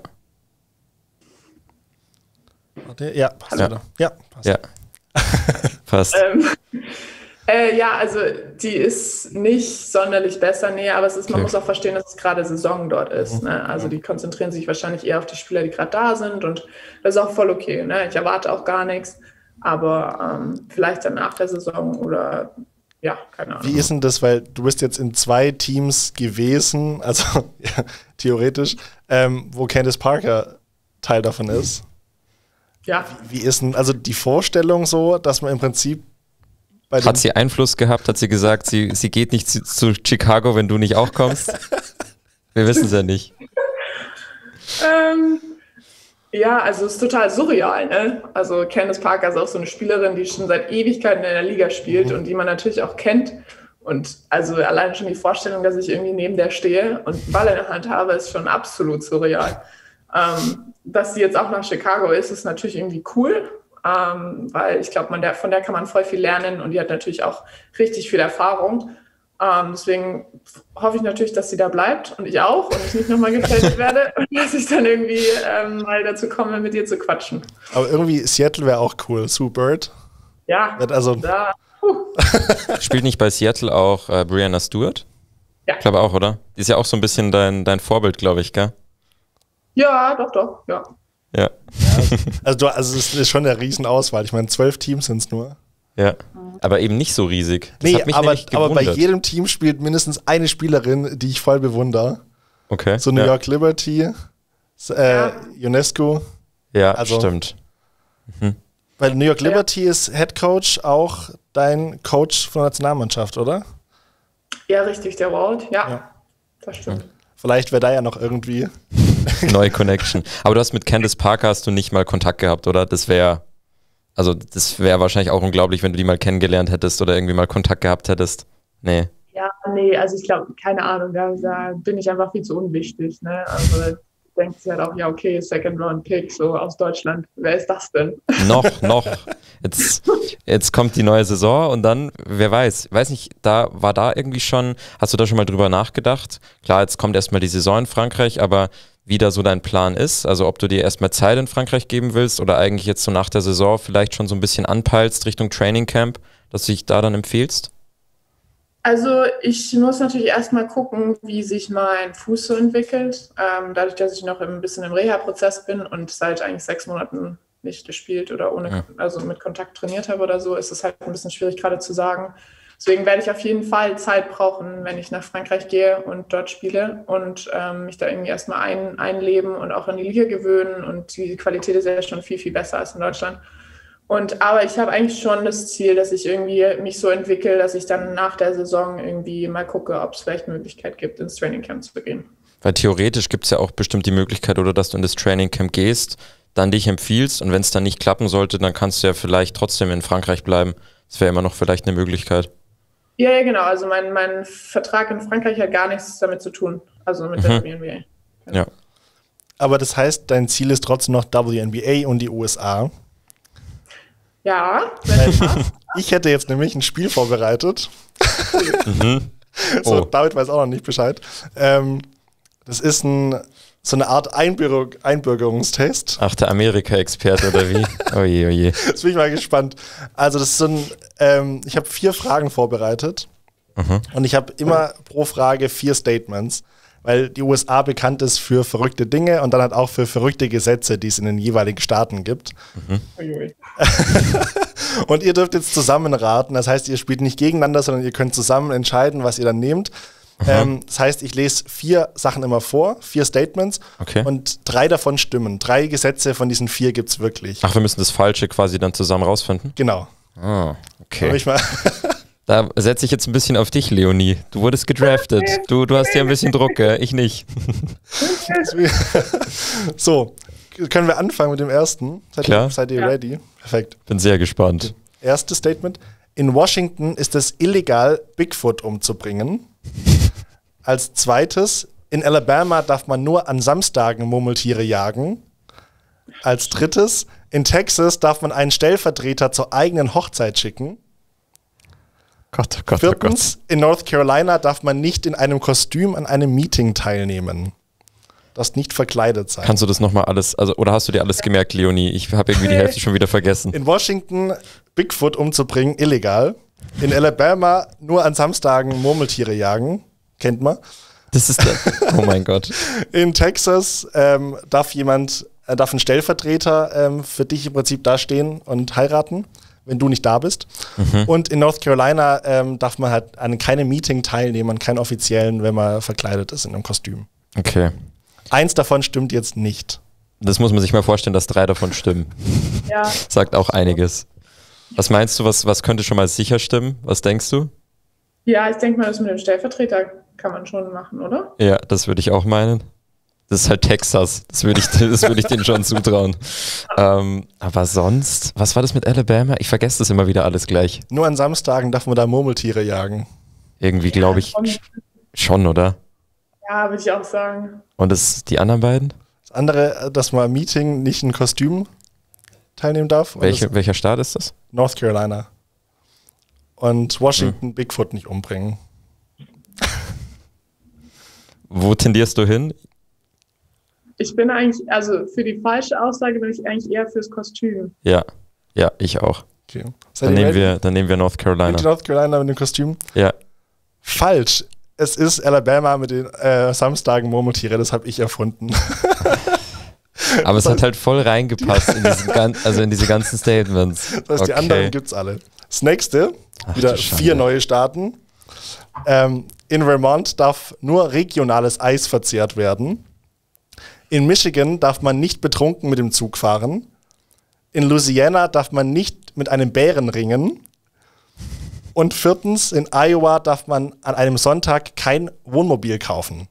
Warte, ja, passt Ja. wieder. Ja, passt. Ja. Passt. Ähm, Äh, ja, also die ist nicht sonderlich besser, nee, aber es ist, man Okay. muss auch verstehen, dass es gerade Saison dort ist. Ne? Also die konzentrieren sich wahrscheinlich eher auf die Spieler, die gerade da sind und das ist auch voll okay. Ne? Ich erwarte auch gar nichts, aber ähm, vielleicht dann nach der Saison oder ja, keine Ahnung. Wie ist denn das, weil du bist jetzt in zwei Teams gewesen, also ja, theoretisch, ähm, wo Candace Parker Teil davon ist. Ja. Wie ist denn also die Vorstellung so, dass man im Prinzip bei Hat sie Einfluss gehabt? Hat sie gesagt, sie, sie geht nicht zu, zu Chicago, wenn du nicht auch kommst? Wir wissen es ja nicht. Ähm, ja, also es ist total surreal, ne? Also Candace Parker ist auch so eine Spielerin, die schon seit Ewigkeiten in der Liga spielt und die man natürlich auch kennt. Und also allein schon die Vorstellung, dass ich irgendwie neben der stehe und einen Ball in der Hand habe, ist schon absolut surreal. Ähm, dass sie jetzt auch nach Chicago ist, ist natürlich irgendwie cool, ähm, weil ich glaube, man der, von der kann man voll viel lernen und die hat natürlich auch richtig viel Erfahrung. Ähm, deswegen hoffe ich natürlich, dass sie da bleibt und ich auch und ich nicht nochmal getradet werde und dass ich dann irgendwie ähm, mal dazu komme, mit ihr zu quatschen. Aber irgendwie Seattle wäre auch cool. Sue Bird. Ja, Also, da, puh. Spielt nicht bei Seattle auch äh, Brianna Stewart? Ja. Ich glaube auch, oder? Die ist ja auch so ein bisschen dein, dein Vorbild, glaube ich, gell? Ja, doch, doch, ja. Ja. also, du, also es ist schon eine Riesenauswahl. Ich meine, zwölf Teams sind es nur. Ja. Aber eben nicht so riesig. Das Nee, hat mich aber, nämlich aber bei gewundert. jedem Team spielt mindestens eine Spielerin, die ich voll bewundere. Okay. So New ja. York Liberty, äh, Ja. UNESCO. Ja, also- stimmt. Bei New York Liberty ist Head Coach auch dein Coach von der Nationalmannschaft, oder? Ja, richtig, der Walt, ja, Ja. das stimmt. Vielleicht wäre da ja noch irgendwie. Neue Connection. Aber du hast mit Candace Parker hast du nicht mal Kontakt gehabt, oder? Das wäre, also das wäre wahrscheinlich auch unglaublich, wenn du die mal kennengelernt hättest oder irgendwie mal Kontakt gehabt hättest. Nee. Ja, nee, also ich glaube, keine Ahnung, da, da bin ich einfach viel zu unwichtig. Ne? Also denkt sich halt auch, ja, okay, Second Round Pick, so aus Deutschland. Wer ist das denn? Noch, noch. Jetzt, jetzt kommt die neue Saison und dann, wer weiß, weiß nicht, da war da irgendwie schon, hast du da schon mal drüber nachgedacht? Klar, jetzt kommt erstmal die Saison in Frankreich, aber wie da so dein Plan ist, also ob du dir erstmal Zeit in Frankreich geben willst oder eigentlich jetzt so nach der Saison vielleicht schon so ein bisschen anpeilst Richtung Training Camp, dass du dich da dann empfiehlst? Also ich muss natürlich erstmal gucken, wie sich mein Fuß so entwickelt. Ähm, dadurch, dass ich noch ein bisschen im Reha-Prozess bin und seit eigentlich sechs Monaten nicht gespielt oder ohne, Ja. also mit Kontakt trainiert habe oder so, ist es halt ein bisschen schwierig gerade zu sagen. Deswegen werde ich auf jeden Fall Zeit brauchen, wenn ich nach Frankreich gehe und dort spiele und ähm, mich da irgendwie erstmal ein, einleben und auch an die Liga gewöhnen. Und die Qualität ist ja schon viel, viel besser als in Deutschland. Und aber ich habe eigentlich schon das Ziel, dass ich irgendwie mich so entwickle, dass ich dann nach der Saison irgendwie mal gucke, ob es vielleicht eine Möglichkeit gibt, ins Trainingcamp zu gehen. Weil theoretisch gibt es ja auch bestimmt die Möglichkeit, oder dass du in das Training Camp gehst, dann dich empfiehlst und wenn es dann nicht klappen sollte, dann kannst du ja vielleicht trotzdem in Frankreich bleiben. Das wäre immer noch vielleicht eine Möglichkeit. Ja, ja, genau. Also mein, mein Vertrag in Frankreich hat gar nichts damit zu tun. Also mit der W N B A. Ja. Aber das heißt, dein Ziel ist trotzdem noch W N B A und die U S A. Ja, wenn es passt. Ich hätte jetzt nämlich ein Spiel vorbereitet. Mhm. So, Oh. David weiß auch noch nicht Bescheid. Ähm, das ist ein, so eine Art Einbürger Einbürgerungstest. Ach, der Amerika-Experte oder wie? Oje, oje. Jetzt bin ich mal gespannt. Also das ist so ein, ähm, ich habe vier Fragen vorbereitet Mhm. und ich habe immer pro Frage vier Statements, weil die U S A bekannt ist für verrückte Dinge und dann halt auch für verrückte Gesetze, die es in den jeweiligen Staaten gibt. Uiui. Und ihr dürft jetzt zusammen raten. Das heißt, ihr spielt nicht gegeneinander, sondern ihr könnt zusammen entscheiden, was ihr dann nehmt. Ähm, das heißt, ich lese vier Sachen immer vor, vier Statements Okay. und drei davon stimmen. Drei Gesetze von diesen vier gibt es wirklich. Ach, wir müssen das Falsche quasi dann zusammen rausfinden? Genau. Ah, Hab okay. ich mal Da setze ich jetzt ein bisschen auf dich, Leonie. Du wurdest gedraftet. Du, du hast hier ein bisschen Druck, gell? Ich nicht. So, können wir anfangen mit dem ersten? Seid Klar. ihr, seid ihr Ja. ready? Perfekt. Bin sehr gespannt. Erstes Statement. In Washington ist es illegal, Bigfoot umzubringen. Als zweites, in Alabama darf man nur an Samstagen Murmeltiere jagen. Als drittes, in Texas darf man einen Stellvertreter zur eigenen Hochzeit schicken. Gott, oh Gott, oh Gott. Viertens, in North Carolina darf man nicht in einem Kostüm an einem Meeting teilnehmen. Das nicht verkleidet sein. Kannst du das nochmal alles, also oder hast du dir alles gemerkt, Leonie? Ich habe irgendwie die Hälfte schon wieder vergessen. In Washington Bigfoot umzubringen, illegal. In Alabama nur an Samstagen Murmeltiere jagen. Kennt man. Das ist der, oh mein Gott. In Texas ähm, darf jemand, äh, darf ein Stellvertreter ähm, für dich im Prinzip dastehen und heiraten, wenn du nicht da bist. Mhm. Und in North Carolina ähm, darf man halt an keinem Meeting teilnehmen, an keinem offiziellen, wenn man verkleidet ist in einem Kostüm. Okay. Eins davon stimmt jetzt nicht. Das muss man sich mal vorstellen, dass drei davon stimmen. Ja. Sagt auch einiges. Was meinst du, was, was könnte schon mal sicher stimmen? Was denkst du? Ja, ich denke mal, das mit dem Stellvertreter kann man schon machen, oder? Ja, das würde ich auch meinen. Das ist halt Texas. Das würde ich, das würde ich denen schon zutrauen. Ähm, aber sonst, was war das mit Alabama? Ich vergesse das immer wieder alles gleich. Nur an Samstagen darf man da Murmeltiere jagen. Irgendwie glaube ich schon, oder? Ja, würde ich auch sagen. Und das, die anderen beiden? Das andere, dass man am Meeting nicht ein Kostüm teilnehmen darf. Welche, welcher Staat ist das? North Carolina. Und Washington hm. Bigfoot nicht umbringen. Wo tendierst du hin? Ich bin eigentlich, also für die falsche Aussage bin ich eigentlich eher fürs Kostüm. Ja, ja, ich auch. Okay. Dann nehmen, wir, dann nehmen wir North Carolina. Mit North Carolina mit dem Kostüm? Ja. Falsch. Es ist Alabama mit den äh, Samstagen Murmeltiere, das habe ich erfunden. Aber es hat halt voll reingepasst in, diesen gan- also in diese ganzen Statements. Das heißt, okay. Die anderen gibt's alle. Das nächste, Ach, wieder vier neue Staaten. Ähm, in Vermont darf nur regionales Eis verzehrt werden. In Michigan darf man nicht betrunken mit dem Zug fahren. In Louisiana darf man nicht mit einem Bären ringen. Und viertens, in Iowa darf man an einem Sonntag kein Wohnmobil kaufen.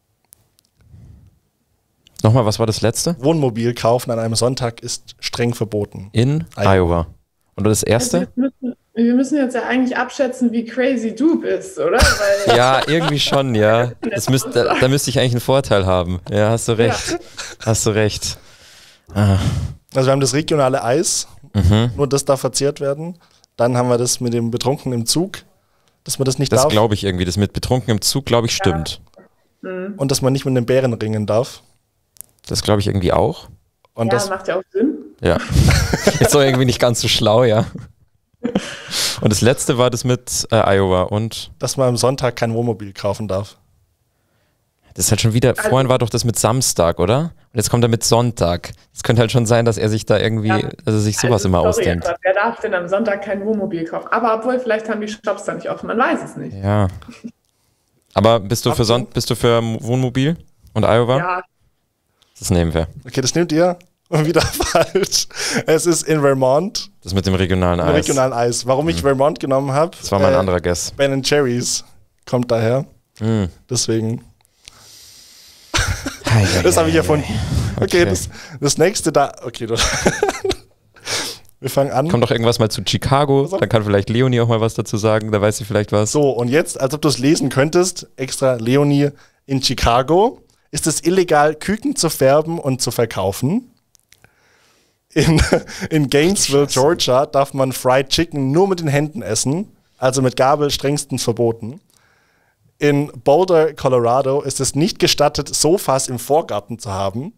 Nochmal, was war das letzte? Wohnmobil kaufen an einem Sonntag ist streng verboten. In Iowa. Iowa. Und das erste? Also wir, müssen, wir müssen jetzt ja eigentlich abschätzen, wie crazy du bist, oder? Weil ja, irgendwie schon, ja. Das müsst, da, da müsste ich eigentlich einen Vorteil haben. Ja, hast du recht. Ja. Hast du recht. Ah. Also wir haben das regionale Eis, mhm. nur das darf verzehrt werden. Dann haben wir das mit dem Betrunken im Zug, dass man das nicht das darf. Das glaube ich irgendwie. Das mit Betrunken im Zug, glaube ich, stimmt. Ja. Mhm. Und dass man nicht mit einem Bären ringen darf. Das glaube ich irgendwie auch. Und ja, das macht ja auch Sinn. Ja. Ist doch irgendwie nicht ganz so schlau, ja. Und das letzte war das mit äh, Iowa und? Dass man am Sonntag kein Wohnmobil kaufen darf. Das ist halt schon wieder, also, vorhin war doch das mit Samstag, oder? Und jetzt kommt er mit Sonntag. Es könnte halt schon sein, dass er sich da irgendwie, ja. also sich sowas also, immer sorry, ausdenkt. Aber wer darf denn am Sonntag kein Wohnmobil kaufen? Aber obwohl, vielleicht haben die Shops da nicht offen, man weiß es nicht. Ja. Aber bist du für, Son- bist du für Wohnmobil und Iowa? Ja. Das nehmen wir. Okay, das nehmt ihr. Und wieder falsch. Es ist in Vermont. Das mit dem regionalen Eis. regionalen Eis. Warum ich mhm. Vermont genommen habe. Das war mein äh, anderer Guess. Ben and Jerry's kommt daher. Mhm. Deswegen. Hei, hei, das habe ich erfunden. Okay, okay das, das nächste da. Okay, wir fangen an. Kommt doch irgendwas mal zu Chicago. Also? Dann kann vielleicht Leonie auch mal was dazu sagen. Da weiß sie vielleicht was. So, und jetzt, als ob du es lesen könntest, extra Leonie in Chicago. Ist es illegal, Küken zu färben und zu verkaufen? In, in Gainesville, Georgia, darf man Fried Chicken nur mit den Händen essen, also mit Gabel strengstens verboten. In Boulder, Colorado, ist es nicht gestattet, Sofas im Vorgarten zu haben.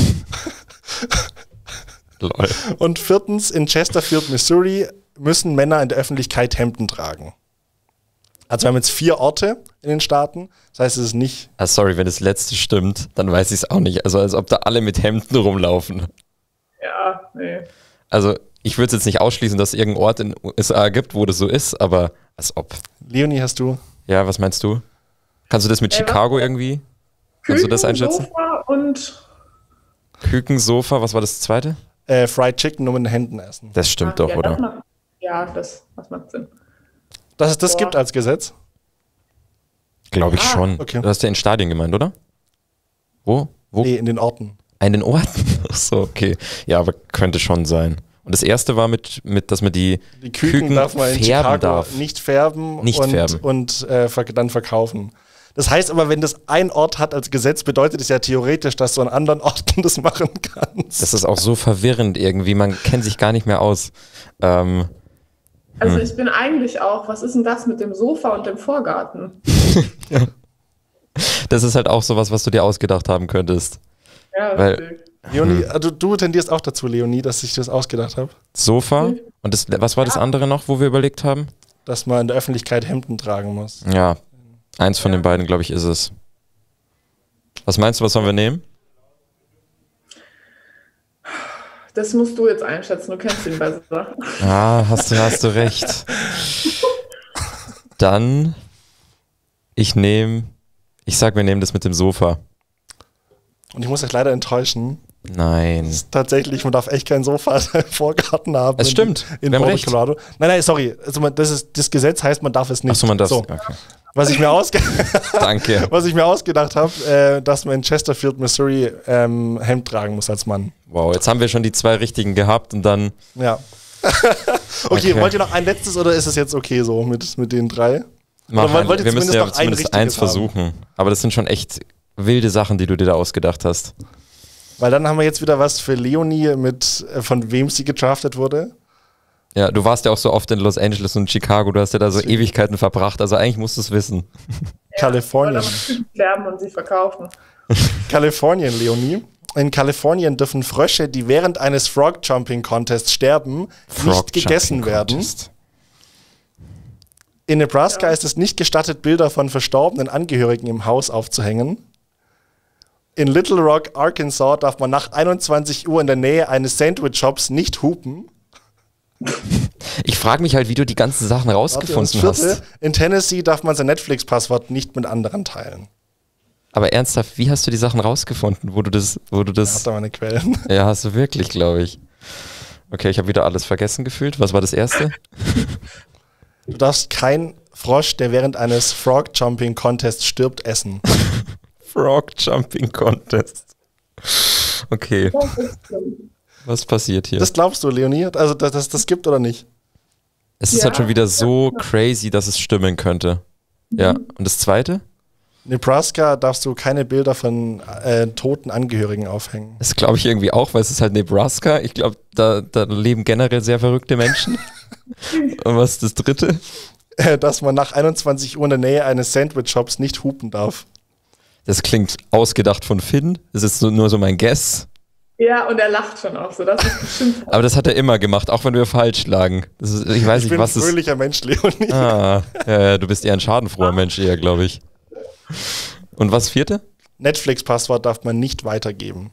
Lol. Und viertens, in Chesterfield, Missouri, müssen Männer in der Öffentlichkeit Hemden tragen. Also wir haben jetzt vier Orte in den Staaten, das heißt, es ist nicht... Ah, sorry, wenn das letzte stimmt, dann weiß ich es auch nicht. Also als ob da alle mit Hemden rumlaufen. Ja, nee. Also ich würde es jetzt nicht ausschließen, dass es irgendeinen Ort in den U S A gibt, wo das so ist, aber als ob. Leonie, hast du? Ja, was meinst du? Kannst du das mit Ey, Chicago irgendwie? Kannst Küken, du das einschätzen? Sofa und... Küken, Sofa, was war das zweite? Äh, Fried Chicken nur mit den Händen essen. Das stimmt Ach, doch, ja, oder? Das macht, ja, das, das macht Sinn. Dass es das Boah. gibt als Gesetz? Glaube ich ah, schon. Okay. Du hast ja in Stadien gemeint, oder? Wo? Wo? Nee, in den Orten. In den Orten? Achso, okay. Ja, aber könnte schon sein. Und das erste war mit, mit dass man die, die Küken, Küken darf man in färben Chicago darf. nicht färben nicht und, färben. und äh, dann verkaufen. Das heißt aber, wenn das ein Ort hat als Gesetz, bedeutet es ja theoretisch, dass du an anderen Orten das machen kannst. Das ist auch so verwirrend irgendwie. Man kennt sich gar nicht mehr aus. Ähm, Also hm. ich bin eigentlich auch, was ist denn das mit dem Sofa und dem Vorgarten? Ja. Das ist halt auch sowas, was du dir ausgedacht haben könntest. Ja, Weil, richtig. Leonie, hm. also du tendierst auch dazu, Leonie, dass ich das ausgedacht habe. Sofa und das, was war das Ja. andere noch, wo wir überlegt haben? dass man in der Öffentlichkeit Hemden tragen muss. Ja, eins von den beiden, glaube ich, ist es. Was meinst du, was sollen wir nehmen? Das musst du jetzt einschätzen, du kennst ihn besser. Ah, hast du, hast du recht. Dann, ich nehme, ich sag, wir nehmen das mit dem Sofa. Und ich muss euch leider enttäuschen. Nein. Das ist tatsächlich, man darf echt kein Sofa im Vorgarten haben. Es stimmt, In, in wir haben Boulder, recht. Colorado. Nein, nein, sorry. Also man, das, ist, das Gesetz heißt, man darf es nicht. Achso, man darf so. okay. Was ich mir, ausge Danke. Was ich mir ausgedacht habe, äh, dass man in Chesterfield, Missouri ähm, Hemd tragen muss als Mann. Wow, jetzt haben wir schon die zwei richtigen gehabt und dann... Ja. okay, Okay. wollt ihr noch ein letztes oder ist es jetzt okay so mit, mit den drei? Mach Oder ein, wollt ihr wir müssen zumindest ja noch ein zumindest richtiges eins versuchen. Aber das sind schon echt wilde Sachen, die du dir da ausgedacht hast. Weil dann haben wir jetzt wieder was für Leonie, mit, äh, von wem sie gedraftet wurde. Ja, du warst ja auch so oft in Los Angeles und Chicago, du hast ja da so Ewigkeiten verbracht, also eigentlich musst du es wissen. Kalifornien. Sterben und sie verkaufen. Kalifornien, Leonie. In Kalifornien dürfen Frösche, die während eines Frog Jumping Contests sterben, nicht gegessen werden. Contest. In Nebraska ist es nicht gestattet, Bilder von verstorbenen Angehörigen im Haus aufzuhängen. In Little Rock, Arkansas, darf man nach einundzwanzig Uhr in der Nähe eines Sandwich-Shops nicht hupen. Ich frage mich halt, wie du die ganzen Sachen rausgefunden Warte, das hast. Vierte, in Tennessee darf man sein Netflix-Passwort nicht mit anderen teilen. Aber ernsthaft, wie hast du die Sachen rausgefunden, wo du das, wo du Hat das... da meine Quellen. Ja, hast du wirklich, glaube ich. Okay, ich habe wieder alles vergessen gefühlt. Was war das erste? Du darfst kein Frosch, der während eines Frog Jumping Contests stirbt, essen. Frog Jumping Contest. Okay, was passiert hier? Das glaubst du, Leonie? Also, dass das, das gibt oder nicht? Es ist Ja. halt schon wieder so crazy, dass es stimmen könnte. Ja, und das zweite? Nebraska darfst du keine Bilder von äh, toten Angehörigen aufhängen. Das glaube ich irgendwie auch, weil es ist halt Nebraska. Ich glaube, da, da leben generell sehr verrückte Menschen. Und was ist das dritte? Äh, dass man nach einundzwanzig Uhr in der Nähe eines Sandwich-Shops nicht hupen darf. Das klingt ausgedacht von Finn. Das ist so, nur so mein Guess. Ja, und er lacht schon auch so. Das ist bestimmt. Aber das hat er immer gemacht, auch wenn wir falsch lagen. Das ist, ich weiß Ich nicht, bin was ein es fröhlicher Mensch, Leonie. Ah, ja, ja, du bist eher ein schadenfroher Mensch eher, glaube ich. Und was vierte? Netflix-Passwort darf man nicht weitergeben.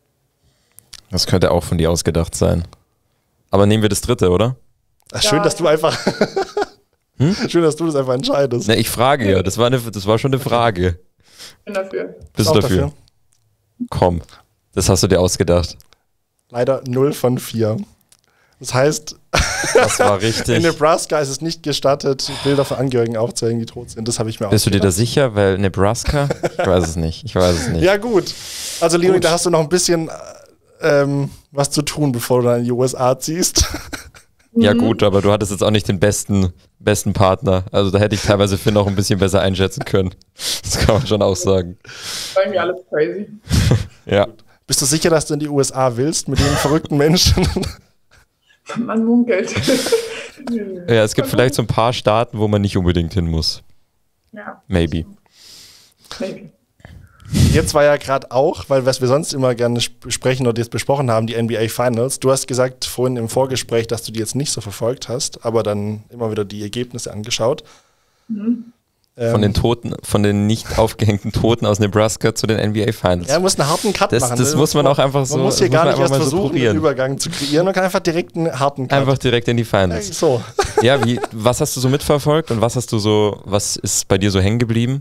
Das könnte auch von dir ausgedacht sein. Aber nehmen wir das dritte, oder? Ach, schön, Ja, dass du einfach. Hm? Schön, dass du das einfach entscheidest. Ne, ich frage ja, das war, eine, das war schon eine Frage. Ich bin dafür. Bist Auch du dafür? Komm, das hast du dir ausgedacht. Leider null von vier. Das heißt, Das war in richtig. Nebraska ist es nicht gestattet, Bilder von Angehörigen aufzuhängen, die tot sind. Das habe ich mir Bist du dir da ausgedacht. sicher? Weil Nebraska? Ich weiß es nicht. Ich weiß es nicht. Ja, gut. Also, Leonie, Gut. da hast du noch ein bisschen ähm, was zu tun, bevor du dann in die U S A ziehst. Ja gut, aber du hattest jetzt auch nicht den besten, besten Partner. Also da hätte ich teilweise Finn auch ein bisschen besser einschätzen können. Das kann man schon auch sagen. Das war irgendwie alles crazy. Ja. Bist du sicher, dass du in die U S A willst mit den verrückten Menschen? Man munkelt. Ja, es gibt vielleicht so ein paar Staaten, wo man nicht unbedingt hin muss. Ja, Maybe. maybe. Jetzt war ja gerade auch, weil was wir sonst immer gerne sp- sprechen oder jetzt besprochen haben, die N B A Finals. Du hast gesagt vorhin im Vorgespräch, dass du die jetzt nicht so verfolgt hast, aber dann immer wieder die Ergebnisse angeschaut. Mhm. Ähm, Von den Toten, von den nicht aufgehängten Toten aus Nebraska zu den N B A Finals. Ja, man muss einen harten Cut Das- machen. das ne? muss man auch einfach so- Man muss hier das gar muss nicht man erst einfach mal so versuchen, probieren. einen Übergang zu kreieren. Man kann einfach direkt einen harten Cut. Einfach direkt in die Ja, Finals. so. Ja, wie, was hast du so mitverfolgt und was hast du so, was ist bei dir so hängen geblieben?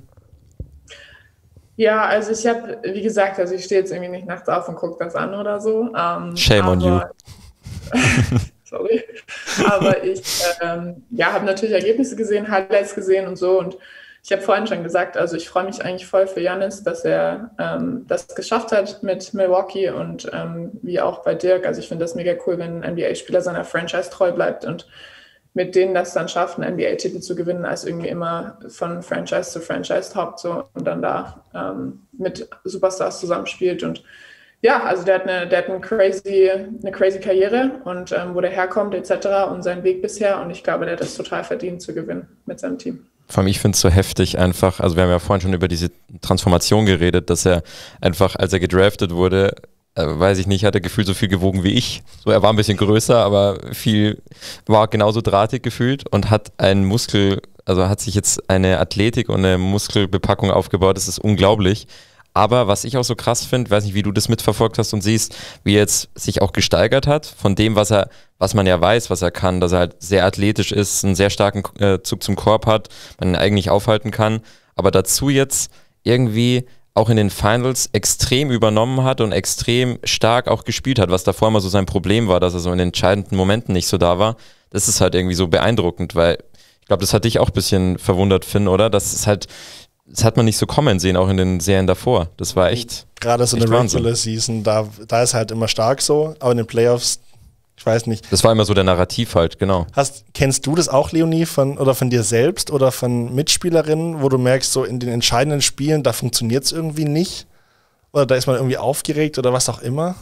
Ja, also ich habe, wie gesagt, also ich stehe jetzt irgendwie nicht nachts auf und gucke das an oder so. Ähm, Shame on you. Sorry. Aber ich ähm, ja, habe natürlich Ergebnisse gesehen, Highlights gesehen und so. Und ich habe vorhin schon gesagt, also ich freue mich eigentlich voll für Giannis, dass er ähm, das geschafft hat mit Milwaukee und ähm, wie auch bei Dirk. Also ich finde das mega cool, wenn ein N B A-Spieler seiner Franchise treu bleibt und mit denen das dann schafft, einen N B A-Titel zu gewinnen, als irgendwie immer von Franchise zu Franchise hoppt so, und dann da ähm, mit Superstars zusammenspielt. Und ja, also der hat eine, der hat eine crazy, eine crazy Karriere und ähm, wo der herkommt et cetera und seinen Weg bisher. Und ich glaube, der hat das total verdient zu gewinnen mit seinem Team. Vor allem, ich finde es so heftig einfach, also wir haben ja vorhin schon über diese Transformation geredet, dass er einfach, als er gedraftet wurde, äh, weiß ich nicht, hat er gefühlt so viel gewogen wie ich. So, er war ein bisschen größer, aber viel, war genauso drahtig gefühlt und hat einen Muskel, also hat sich jetzt eine Athletik und eine Muskelbepackung aufgebaut, das ist unglaublich. Aber was ich auch so krass finde, weiß nicht, wie du das mitverfolgt hast und siehst, wie er jetzt sich auch gesteigert hat von dem, was er, was man ja weiß, was er kann, dass er halt sehr athletisch ist, einen sehr starken äh, Zug zum Korb hat, man ihn eigentlich aufhalten kann, aber dazu jetzt irgendwie auch in den Finals extrem übernommen hat und extrem stark auch gespielt hat, was davor immer so sein Problem war, dass er so in den entscheidenden Momenten nicht so da war. Das ist halt irgendwie so beeindruckend, weil ich glaube, das hat dich auch ein bisschen verwundert, Finn, oder? Das ist halt, das hat man nicht so kommen sehen, auch in den Serien davor. Das war echt Gerade so echt eine Wahnsinn. Regular Season, da, da ist halt immer stark so, aber in den Playoffs, ich weiß nicht. Das war immer so der Narrativ halt, genau. Hast, kennst du das auch, Leonie, von, oder von dir selbst oder von Mitspielerinnen, wo du merkst, so in den entscheidenden Spielen, da funktioniert es irgendwie nicht? Oder da ist man irgendwie aufgeregt oder was auch immer?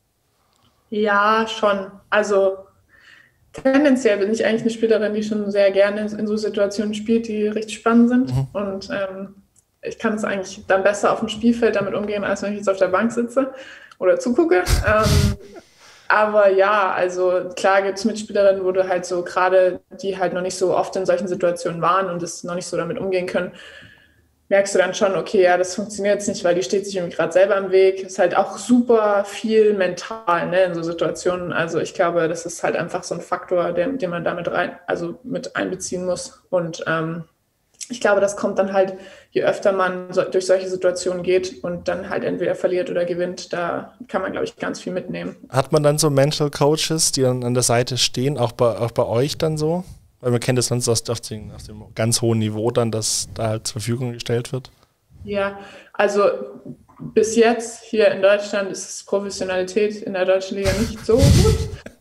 Ja, schon. Also tendenziell bin ich eigentlich eine Spielerin, die schon sehr gerne in so Situationen spielt, die richtig spannend sind. Mhm. Und ähm, ich kann es eigentlich dann besser auf dem Spielfeld damit umgehen, als wenn ich jetzt auf der Bank sitze oder zugucke. ähm, aber ja, also klar gibt es Mitspielerinnen, wo du halt so gerade, die halt noch nicht so oft in solchen Situationen waren und das noch nicht so damit umgehen können, merkst du dann schon, okay, ja, das funktioniert jetzt nicht, weil die steht sich irgendwie gerade selber im Weg. Ist halt auch super viel mental, ne, in so Situationen. Also ich glaube, das ist halt einfach so ein Faktor, den, den man damit rein, also mit einbeziehen muss. Und ähm, ich glaube, das kommt dann halt, je öfter man so, durch solche Situationen geht und dann halt entweder verliert oder gewinnt, da kann man, glaube ich, ganz viel mitnehmen. Hat man dann so Mental Coaches, die dann an der Seite stehen, auch bei, auch bei euch dann so? Weil man kennt es sonst aus, aus, dem, aus dem ganz hohen Niveau dann, dass da halt zur Verfügung gestellt wird. Ja, also bis jetzt hier in Deutschland ist Professionalität in der deutschen Liga nicht so gut.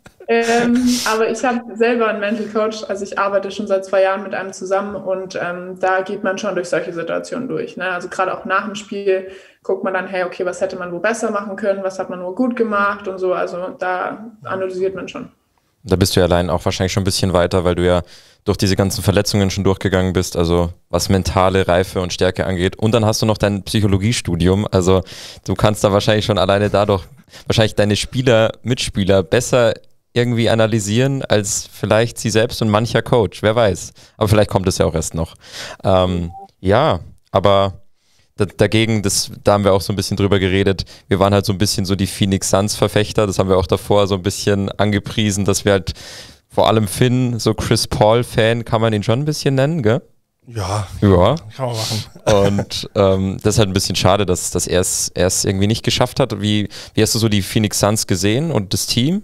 ähm, aber ich habe selber einen Mental Coach, also ich arbeite schon seit zwei Jahren mit einem zusammen und ähm, da geht man schon durch solche Situationen durch. Ne? Also gerade auch nach dem Spiel guckt man dann, hey, okay, was hätte man wo besser machen können, was hat man nur gut gemacht und so. Also da analysiert man schon. Da bist du ja allein auch wahrscheinlich schon ein bisschen weiter, weil du ja durch diese ganzen Verletzungen schon durchgegangen bist, also was mentale Reife und Stärke angeht. Und dann hast du noch dein Psychologiestudium, also du kannst da wahrscheinlich schon alleine dadurch wahrscheinlich deine Spieler, Mitspieler besser irgendwie analysieren als vielleicht sie selbst und mancher Coach, wer weiß. Aber vielleicht kommt es ja auch erst noch. Ähm, ja, aber d- dagegen, das, da haben wir auch so ein bisschen drüber geredet, wir waren halt so ein bisschen so die Phoenix Suns Verfechter, das haben wir auch davor so ein bisschen angepriesen, dass wir halt vor allem Finn, so Chris Paul Fan, kann man ihn schon ein bisschen nennen, gell? Ja, Ja. kann man machen. Und ähm, das ist halt ein bisschen schade, dass, dass er es irgendwie nicht geschafft hat. Wie, wie hast du so die Phoenix Suns gesehen und das Team?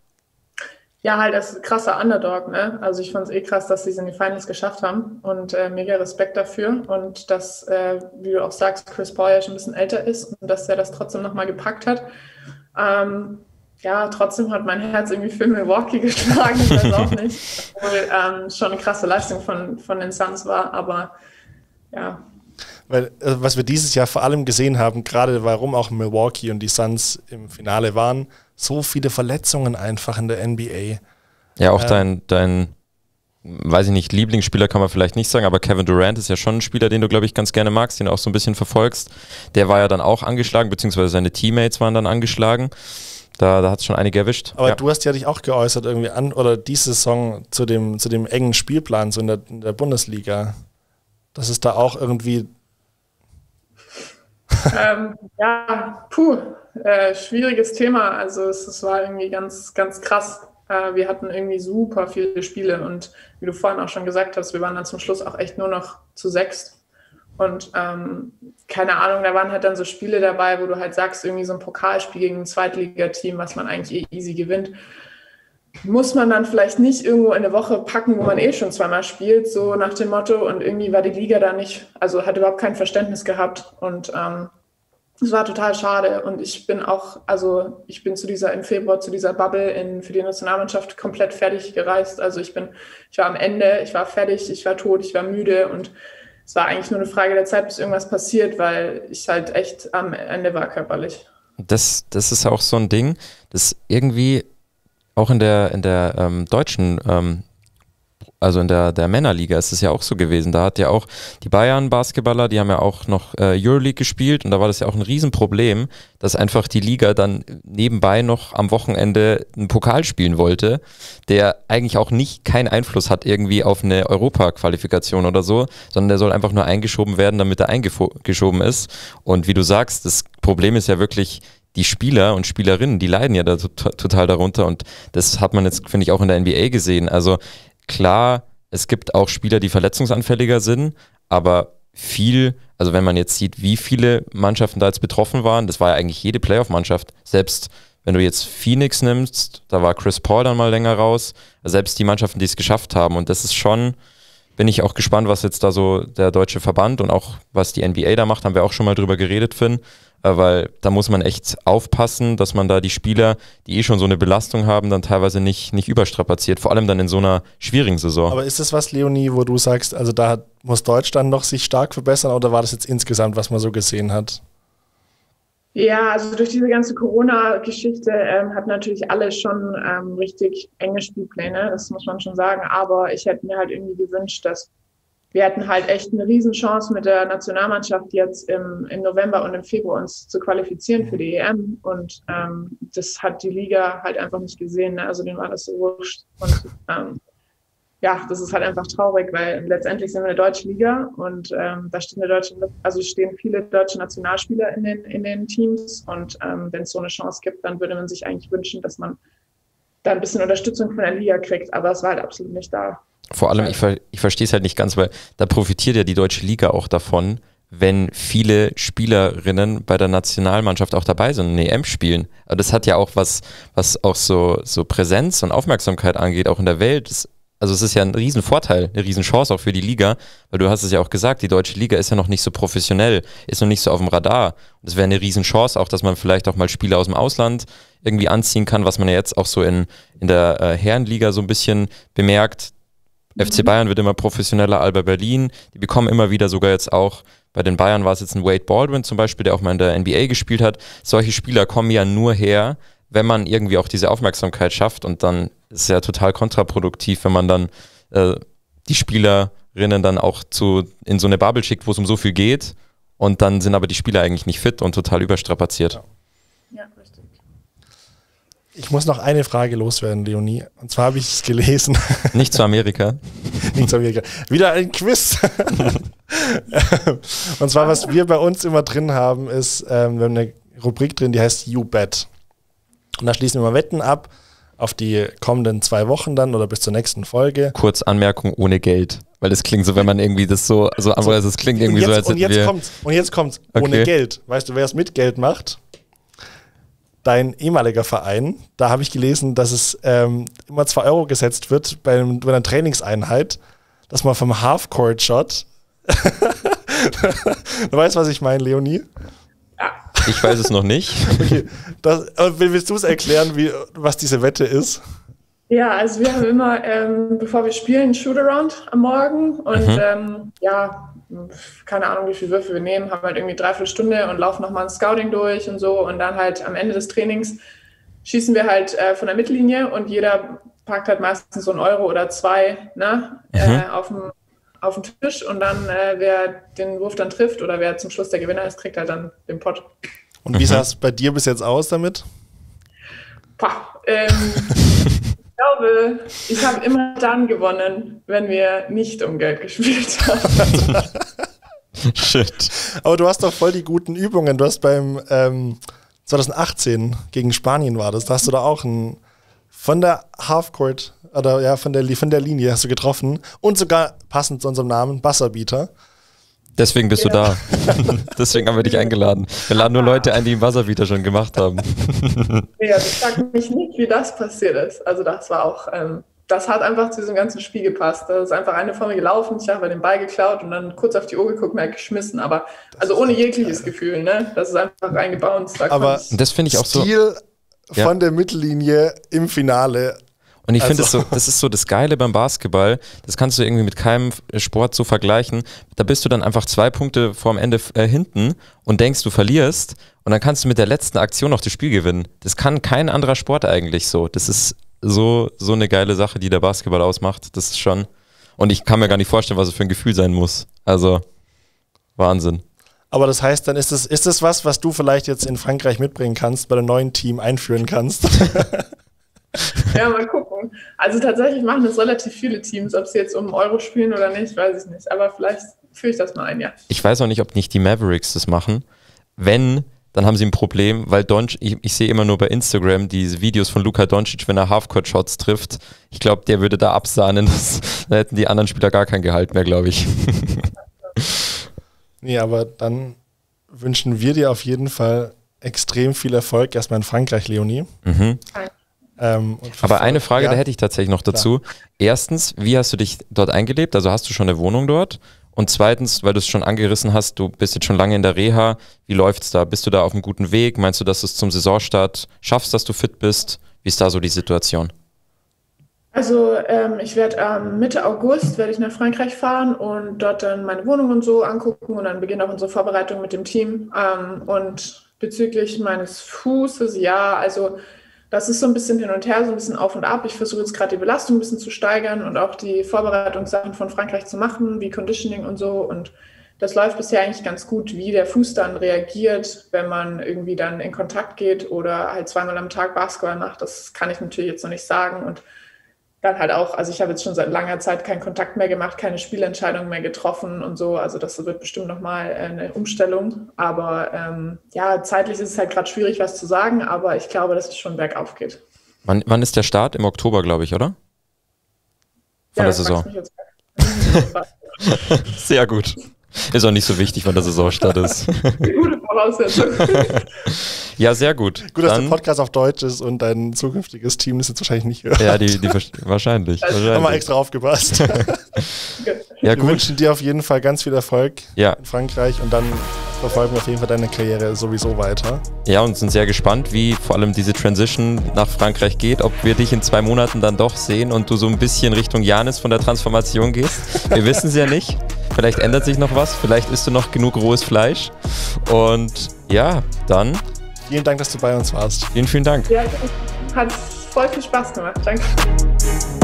Ja, halt als krasser Underdog, ne? Also ich fand es eh krass, dass sie es in die Finals geschafft haben und äh, mega Respekt dafür und dass, äh, wie du auch sagst, Chris Paul ja schon ein bisschen älter ist und dass er das trotzdem nochmal gepackt hat. Ähm, ja, trotzdem hat mein Herz irgendwie für Milwaukee geschlagen, ich weiß auch nicht, obwohl ähm, schon eine krasse Leistung von, von den Suns war, aber ja. Weil, äh, was wir dieses Jahr vor allem gesehen haben, gerade warum auch Milwaukee und die Suns im Finale waren, so viele Verletzungen einfach in der N B A. Ja, auch Ähm, dein, dein, weiß ich nicht, Lieblingsspieler kann man vielleicht nicht sagen, aber Kevin Durant ist ja schon ein Spieler, den du, glaube ich, ganz gerne magst, den du auch so ein bisschen verfolgst. Der war ja dann auch angeschlagen, beziehungsweise seine Teammates waren dann angeschlagen. Da, da hat es schon einige erwischt. Aber ja. du hast ja dich auch geäußert irgendwie an, oder diese Saison zu dem, zu dem engen Spielplan so in der, in der Bundesliga. Das ist da auch irgendwie... ähm, ja, puh, äh, schwieriges Thema. Also es, es war irgendwie ganz, ganz krass. Äh, wir hatten irgendwie super viele Spiele und wie du vorhin auch schon gesagt hast, wir waren dann zum Schluss auch echt nur noch zu sechst. Und ähm, keine Ahnung, da waren halt dann so Spiele dabei, wo du halt sagst, irgendwie so ein Pokalspiel gegen ein Zweitligateam, was man eigentlich eh easy gewinnt, muss man dann vielleicht nicht irgendwo in eine Woche packen, wo man eh schon zweimal spielt, so nach dem Motto. Und irgendwie war die Liga da nicht, also hat überhaupt kein Verständnis gehabt. Und ähm, es war total schade. Und ich bin auch, also ich bin zu dieser, im Februar zu dieser Bubble in, für die Nationalmannschaft komplett fertig gereist. Also ich bin, ich war am Ende, ich war fertig, ich war tot, ich war müde und es war eigentlich nur eine Frage der Zeit, bis irgendwas passiert, weil ich halt echt am Ende war körperlich. Das, das ist auch so ein Ding, das irgendwie auch in der, in der ähm, deutschen ähm, also in der, der Männerliga ist es ja auch so gewesen. Da hat ja auch die Bayern-Basketballer, die haben ja auch noch äh, Euroleague gespielt und da war das ja auch ein Riesenproblem, dass einfach die Liga dann nebenbei noch am Wochenende einen Pokal spielen wollte, der eigentlich auch nicht keinen Einfluss hat irgendwie auf eine Europa-Qualifikation oder so, sondern der soll einfach nur eingeschoben werden, damit er eingeschoben ist. Und wie du sagst, das Problem ist ja wirklich, die Spieler und Spielerinnen, die leiden ja da total darunter und das hat man jetzt, finde ich, auch in der N B A gesehen. Also klar, es gibt auch Spieler, die verletzungsanfälliger sind, aber viel, also wenn man jetzt sieht, wie viele Mannschaften da jetzt betroffen waren, das war ja eigentlich jede Playoff-Mannschaft, selbst wenn du jetzt Phoenix nimmst, da war Chris Paul dann mal länger raus, selbst die Mannschaften, die es geschafft haben und das ist schon, bin ich auch gespannt, was jetzt da so der deutsche Verband und auch was die N B A da macht, haben wir auch schon mal drüber geredet, Finn, weil da muss man echt aufpassen, dass man da die Spieler, die eh schon so eine Belastung haben, dann teilweise nicht, nicht überstrapaziert, vor allem dann in so einer schwierigen Saison. Aber ist das was, Leonie, wo du sagst, also da muss Deutschland noch sich stark verbessern oder war das jetzt insgesamt, was man so gesehen hat? Ja, also durch diese ganze Corona-Geschichte ähm, hat natürlich alle schon ähm, richtig enge Spielpläne, das muss man schon sagen, aber ich hätte mir halt irgendwie gewünscht, dass wir hatten halt echt eine Riesenchance mit der Nationalmannschaft jetzt im, im November und im Februar uns zu qualifizieren für die E M und ähm, das hat die Liga halt einfach nicht gesehen, ne? Also denen war das so wurscht und ähm, ja, das ist halt einfach traurig, weil letztendlich sind wir eine deutsche Liga und ähm, da stehen, eine deutsche, also stehen viele deutsche Nationalspieler in den, in den Teams und ähm, wenn es so eine Chance gibt, dann würde man sich eigentlich wünschen, dass man da ein bisschen Unterstützung von der Liga kriegt, aber es war halt absolut nicht da. Vor allem, ich, ver ich verstehe es halt nicht ganz, weil da profitiert ja die deutsche Liga auch davon, wenn viele Spielerinnen bei der Nationalmannschaft auch dabei sind und eine E M spielen. Aber das hat ja auch was, was auch so, so Präsenz und Aufmerksamkeit angeht, auch in der Welt. Das, also es ist ja ein Riesenvorteil, eine Riesenchance auch für die Liga, weil du hast es ja auch gesagt, die deutsche Liga ist ja noch nicht so professionell, ist noch nicht so auf dem Radar. Und es wäre eine Riesenchance auch, dass man vielleicht auch mal Spieler aus dem Ausland irgendwie anziehen kann, was man ja jetzt auch so in, in der äh, Herrenliga so ein bisschen bemerkt. F C Bayern wird immer professioneller, Alba Berlin, die bekommen immer wieder sogar jetzt auch, bei den Bayern war es jetzt ein Wade Baldwin zum Beispiel, der auch mal in der N B A gespielt hat. Solche Spieler kommen ja nur her, wenn man irgendwie auch diese Aufmerksamkeit schafft und dann ist es ja total kontraproduktiv, wenn man dann äh, die Spielerinnen dann auch zu, in so eine Bubble schickt, wo es um so viel geht und dann sind aber die Spieler eigentlich nicht fit und total überstrapaziert. Ja, richtig. Ich muss noch eine Frage loswerden, Leonie. Und zwar habe ich es gelesen. Nicht zu Amerika. Nicht zu Amerika. Wieder ein Quiz. Und zwar, was wir bei uns immer drin haben, ist, ähm, wir haben eine Rubrik drin, die heißt You Bet. Und da schließen wir mal Wetten ab auf die kommenden zwei Wochen dann oder bis zur nächsten Folge. Kurz Anmerkung, ohne Geld. Weil das klingt so, wenn man irgendwie das so, so, so also es klingt irgendwie jetzt, so, als und hätten jetzt wir... kommt's, und jetzt kommt's, Okay. ohne Geld. Weißt du, wer es mit Geld macht? Dein ehemaliger Verein. Da habe ich gelesen, dass es ähm, immer zwei Euro gesetzt wird bei, einem, bei einer Trainingseinheit, dass man vom Half-Court-Shot du weißt, was ich meine, Leonie? Ich weiß es noch nicht. Okay. Das, willst du es erklären, wie, was diese Wette ist? Ja, also wir haben immer, ähm, bevor wir spielen, einen Shootaround am Morgen und mhm. ähm, ja, keine Ahnung, wie viele Würfe wir nehmen, haben halt irgendwie dreiviertel Stunde und laufen nochmal ein Scouting durch und so und dann halt am Ende des Trainings schießen wir halt äh, von der Mittellinie und jeder packt halt meistens so einen Euro oder zwei, ne, mhm. äh, auf dem auf den Tisch und dann, äh, wer den Wurf dann trifft oder wer zum Schluss der Gewinner ist, kriegt halt dann den Pott. Und wie mhm. sah es bei dir bis jetzt aus damit? Pah, ähm, ich glaube, ich habe immer dann gewonnen, wenn wir nicht um Geld gespielt haben. Shit. Aber du hast doch voll die guten Übungen. Du hast beim ähm, zwanzig achtzehn gegen Spanien war das, da hast du da auch ein von der Halfcourt oder ja, von der, von der Linie hast du getroffen und sogar passend zu unserem Namen, Buzzerbeater. Deswegen bist ja. du da. Deswegen haben wir dich eingeladen. Wir laden nur Leute ein, die einen Buzzerbeater schon gemacht haben. Ja, ich frage mich nicht, wie das passiert ist. Also das war auch, ähm, das hat einfach zu diesem ganzen Spiel gepasst. Da ist einfach eine vor mir gelaufen, ich habe den Ball geklaut und dann kurz auf die Uhr geguckt und halt geschmissen. Aber also ohne jegliches Gefühl, ne? Das ist einfach reingebounced. Da aber das finde ich auch so. Stil ja. von der Mittellinie im Finale. Und ich finde, also. das, so, das ist so das Geile beim Basketball, das kannst du irgendwie mit keinem Sport so vergleichen. Da bist du dann einfach zwei Punkte vorm Ende äh, hinten und denkst, du verlierst und dann kannst du mit der letzten Aktion noch das Spiel gewinnen. Das kann kein anderer Sport eigentlich so. Das ist so, so eine geile Sache, die der Basketball ausmacht. Das ist schon, Und ich kann mir gar nicht vorstellen, was es für ein Gefühl sein muss. Also, Wahnsinn. Aber das heißt, dann ist es ist es was, was du vielleicht jetzt in Frankreich mitbringen kannst, bei dem neuen Team einführen kannst? Ja, mal gucken. Also tatsächlich machen das relativ viele Teams, ob sie jetzt um den Euro spielen oder nicht, weiß ich nicht. Aber vielleicht führe ich das mal ein, ja. Ich weiß auch nicht, ob nicht die Mavericks das machen. Wenn, dann haben sie ein Problem, weil Doncic, ich, ich sehe immer nur bei Instagram diese Videos von Luka Doncic, wenn er Halfcourt-Shots trifft. Ich glaube, der würde da absahnen. Das, da hätten die anderen Spieler gar kein Gehalt mehr, glaube ich. Nee, aber dann wünschen wir dir auf jeden Fall extrem viel Erfolg erstmal in Frankreich, Leonie. Mhm. Ähm, aber eine Frage, ja, da hätte ich tatsächlich noch dazu. Klar. Erstens, wie hast du dich dort eingelebt? Also hast du schon eine Wohnung dort? Und zweitens, weil du es schon angerissen hast, du bist jetzt schon lange in der Reha. Wie läuft's da? Bist du da auf einem guten Weg? Meinst du, dass du es zum Saisonstart schaffst, dass du fit bist? Wie ist da so die Situation? Also ähm, ich werde ähm, Mitte August werde ich nach Frankreich fahren und dort dann meine Wohnung und so angucken und dann beginnt auch unsere Vorbereitung mit dem Team. Ähm, und bezüglich meines Fußes, ja, also das ist so ein bisschen hin und her, so ein bisschen auf und ab. Ich versuche jetzt gerade die Belastung ein bisschen zu steigern und auch die Vorbereitungssachen von Frankreich zu machen, wie Conditioning und so. Und das läuft bisher eigentlich ganz gut, wie der Fuß dann reagiert, wenn man irgendwie dann in Kontakt geht oder halt zweimal am Tag Basketball macht. Das kann ich natürlich jetzt noch nicht sagen. Und dann halt auch, also ich habe jetzt schon seit langer Zeit keinen Kontakt mehr gemacht, keine Spielentscheidung mehr getroffen und so. Also das wird bestimmt nochmal eine Umstellung. Aber ähm, ja, zeitlich ist es halt gerade schwierig, was zu sagen, aber ich glaube, dass es schon bergauf geht. Wann, wann ist der Start? Im Oktober, glaube ich, oder? Von ja, der Saison. Jetzt Sehr gut. Ist auch nicht so wichtig, wann der Saisonstart ist. Gute Voraussetzung. Ja, sehr gut. Gut, dass Dann, der Podcast auf Deutsch ist und dein zukünftiges Team das jetzt wahrscheinlich nicht hört. ja, die, die wahrscheinlich. Haben wir wahrscheinlich. extra aufgepasst. Ja, Wir gut. wünschen dir auf jeden Fall ganz viel Erfolg Ja. in Frankreich und dann verfolgen wir auf jeden Fall deine Karriere sowieso weiter. Ja, und sind sehr gespannt, wie vor allem diese Transition nach Frankreich geht, ob wir dich in zwei Monaten dann doch sehen und du so ein bisschen Richtung Giannis von der Transformation gehst. Wir wissen es ja nicht. Vielleicht ändert sich noch was, vielleicht isst du noch genug rohes Fleisch. Und ja, dann Vielen Dank, dass du bei uns warst. vielen, vielen Dank. Ja, hat voll viel Spaß gemacht. Danke.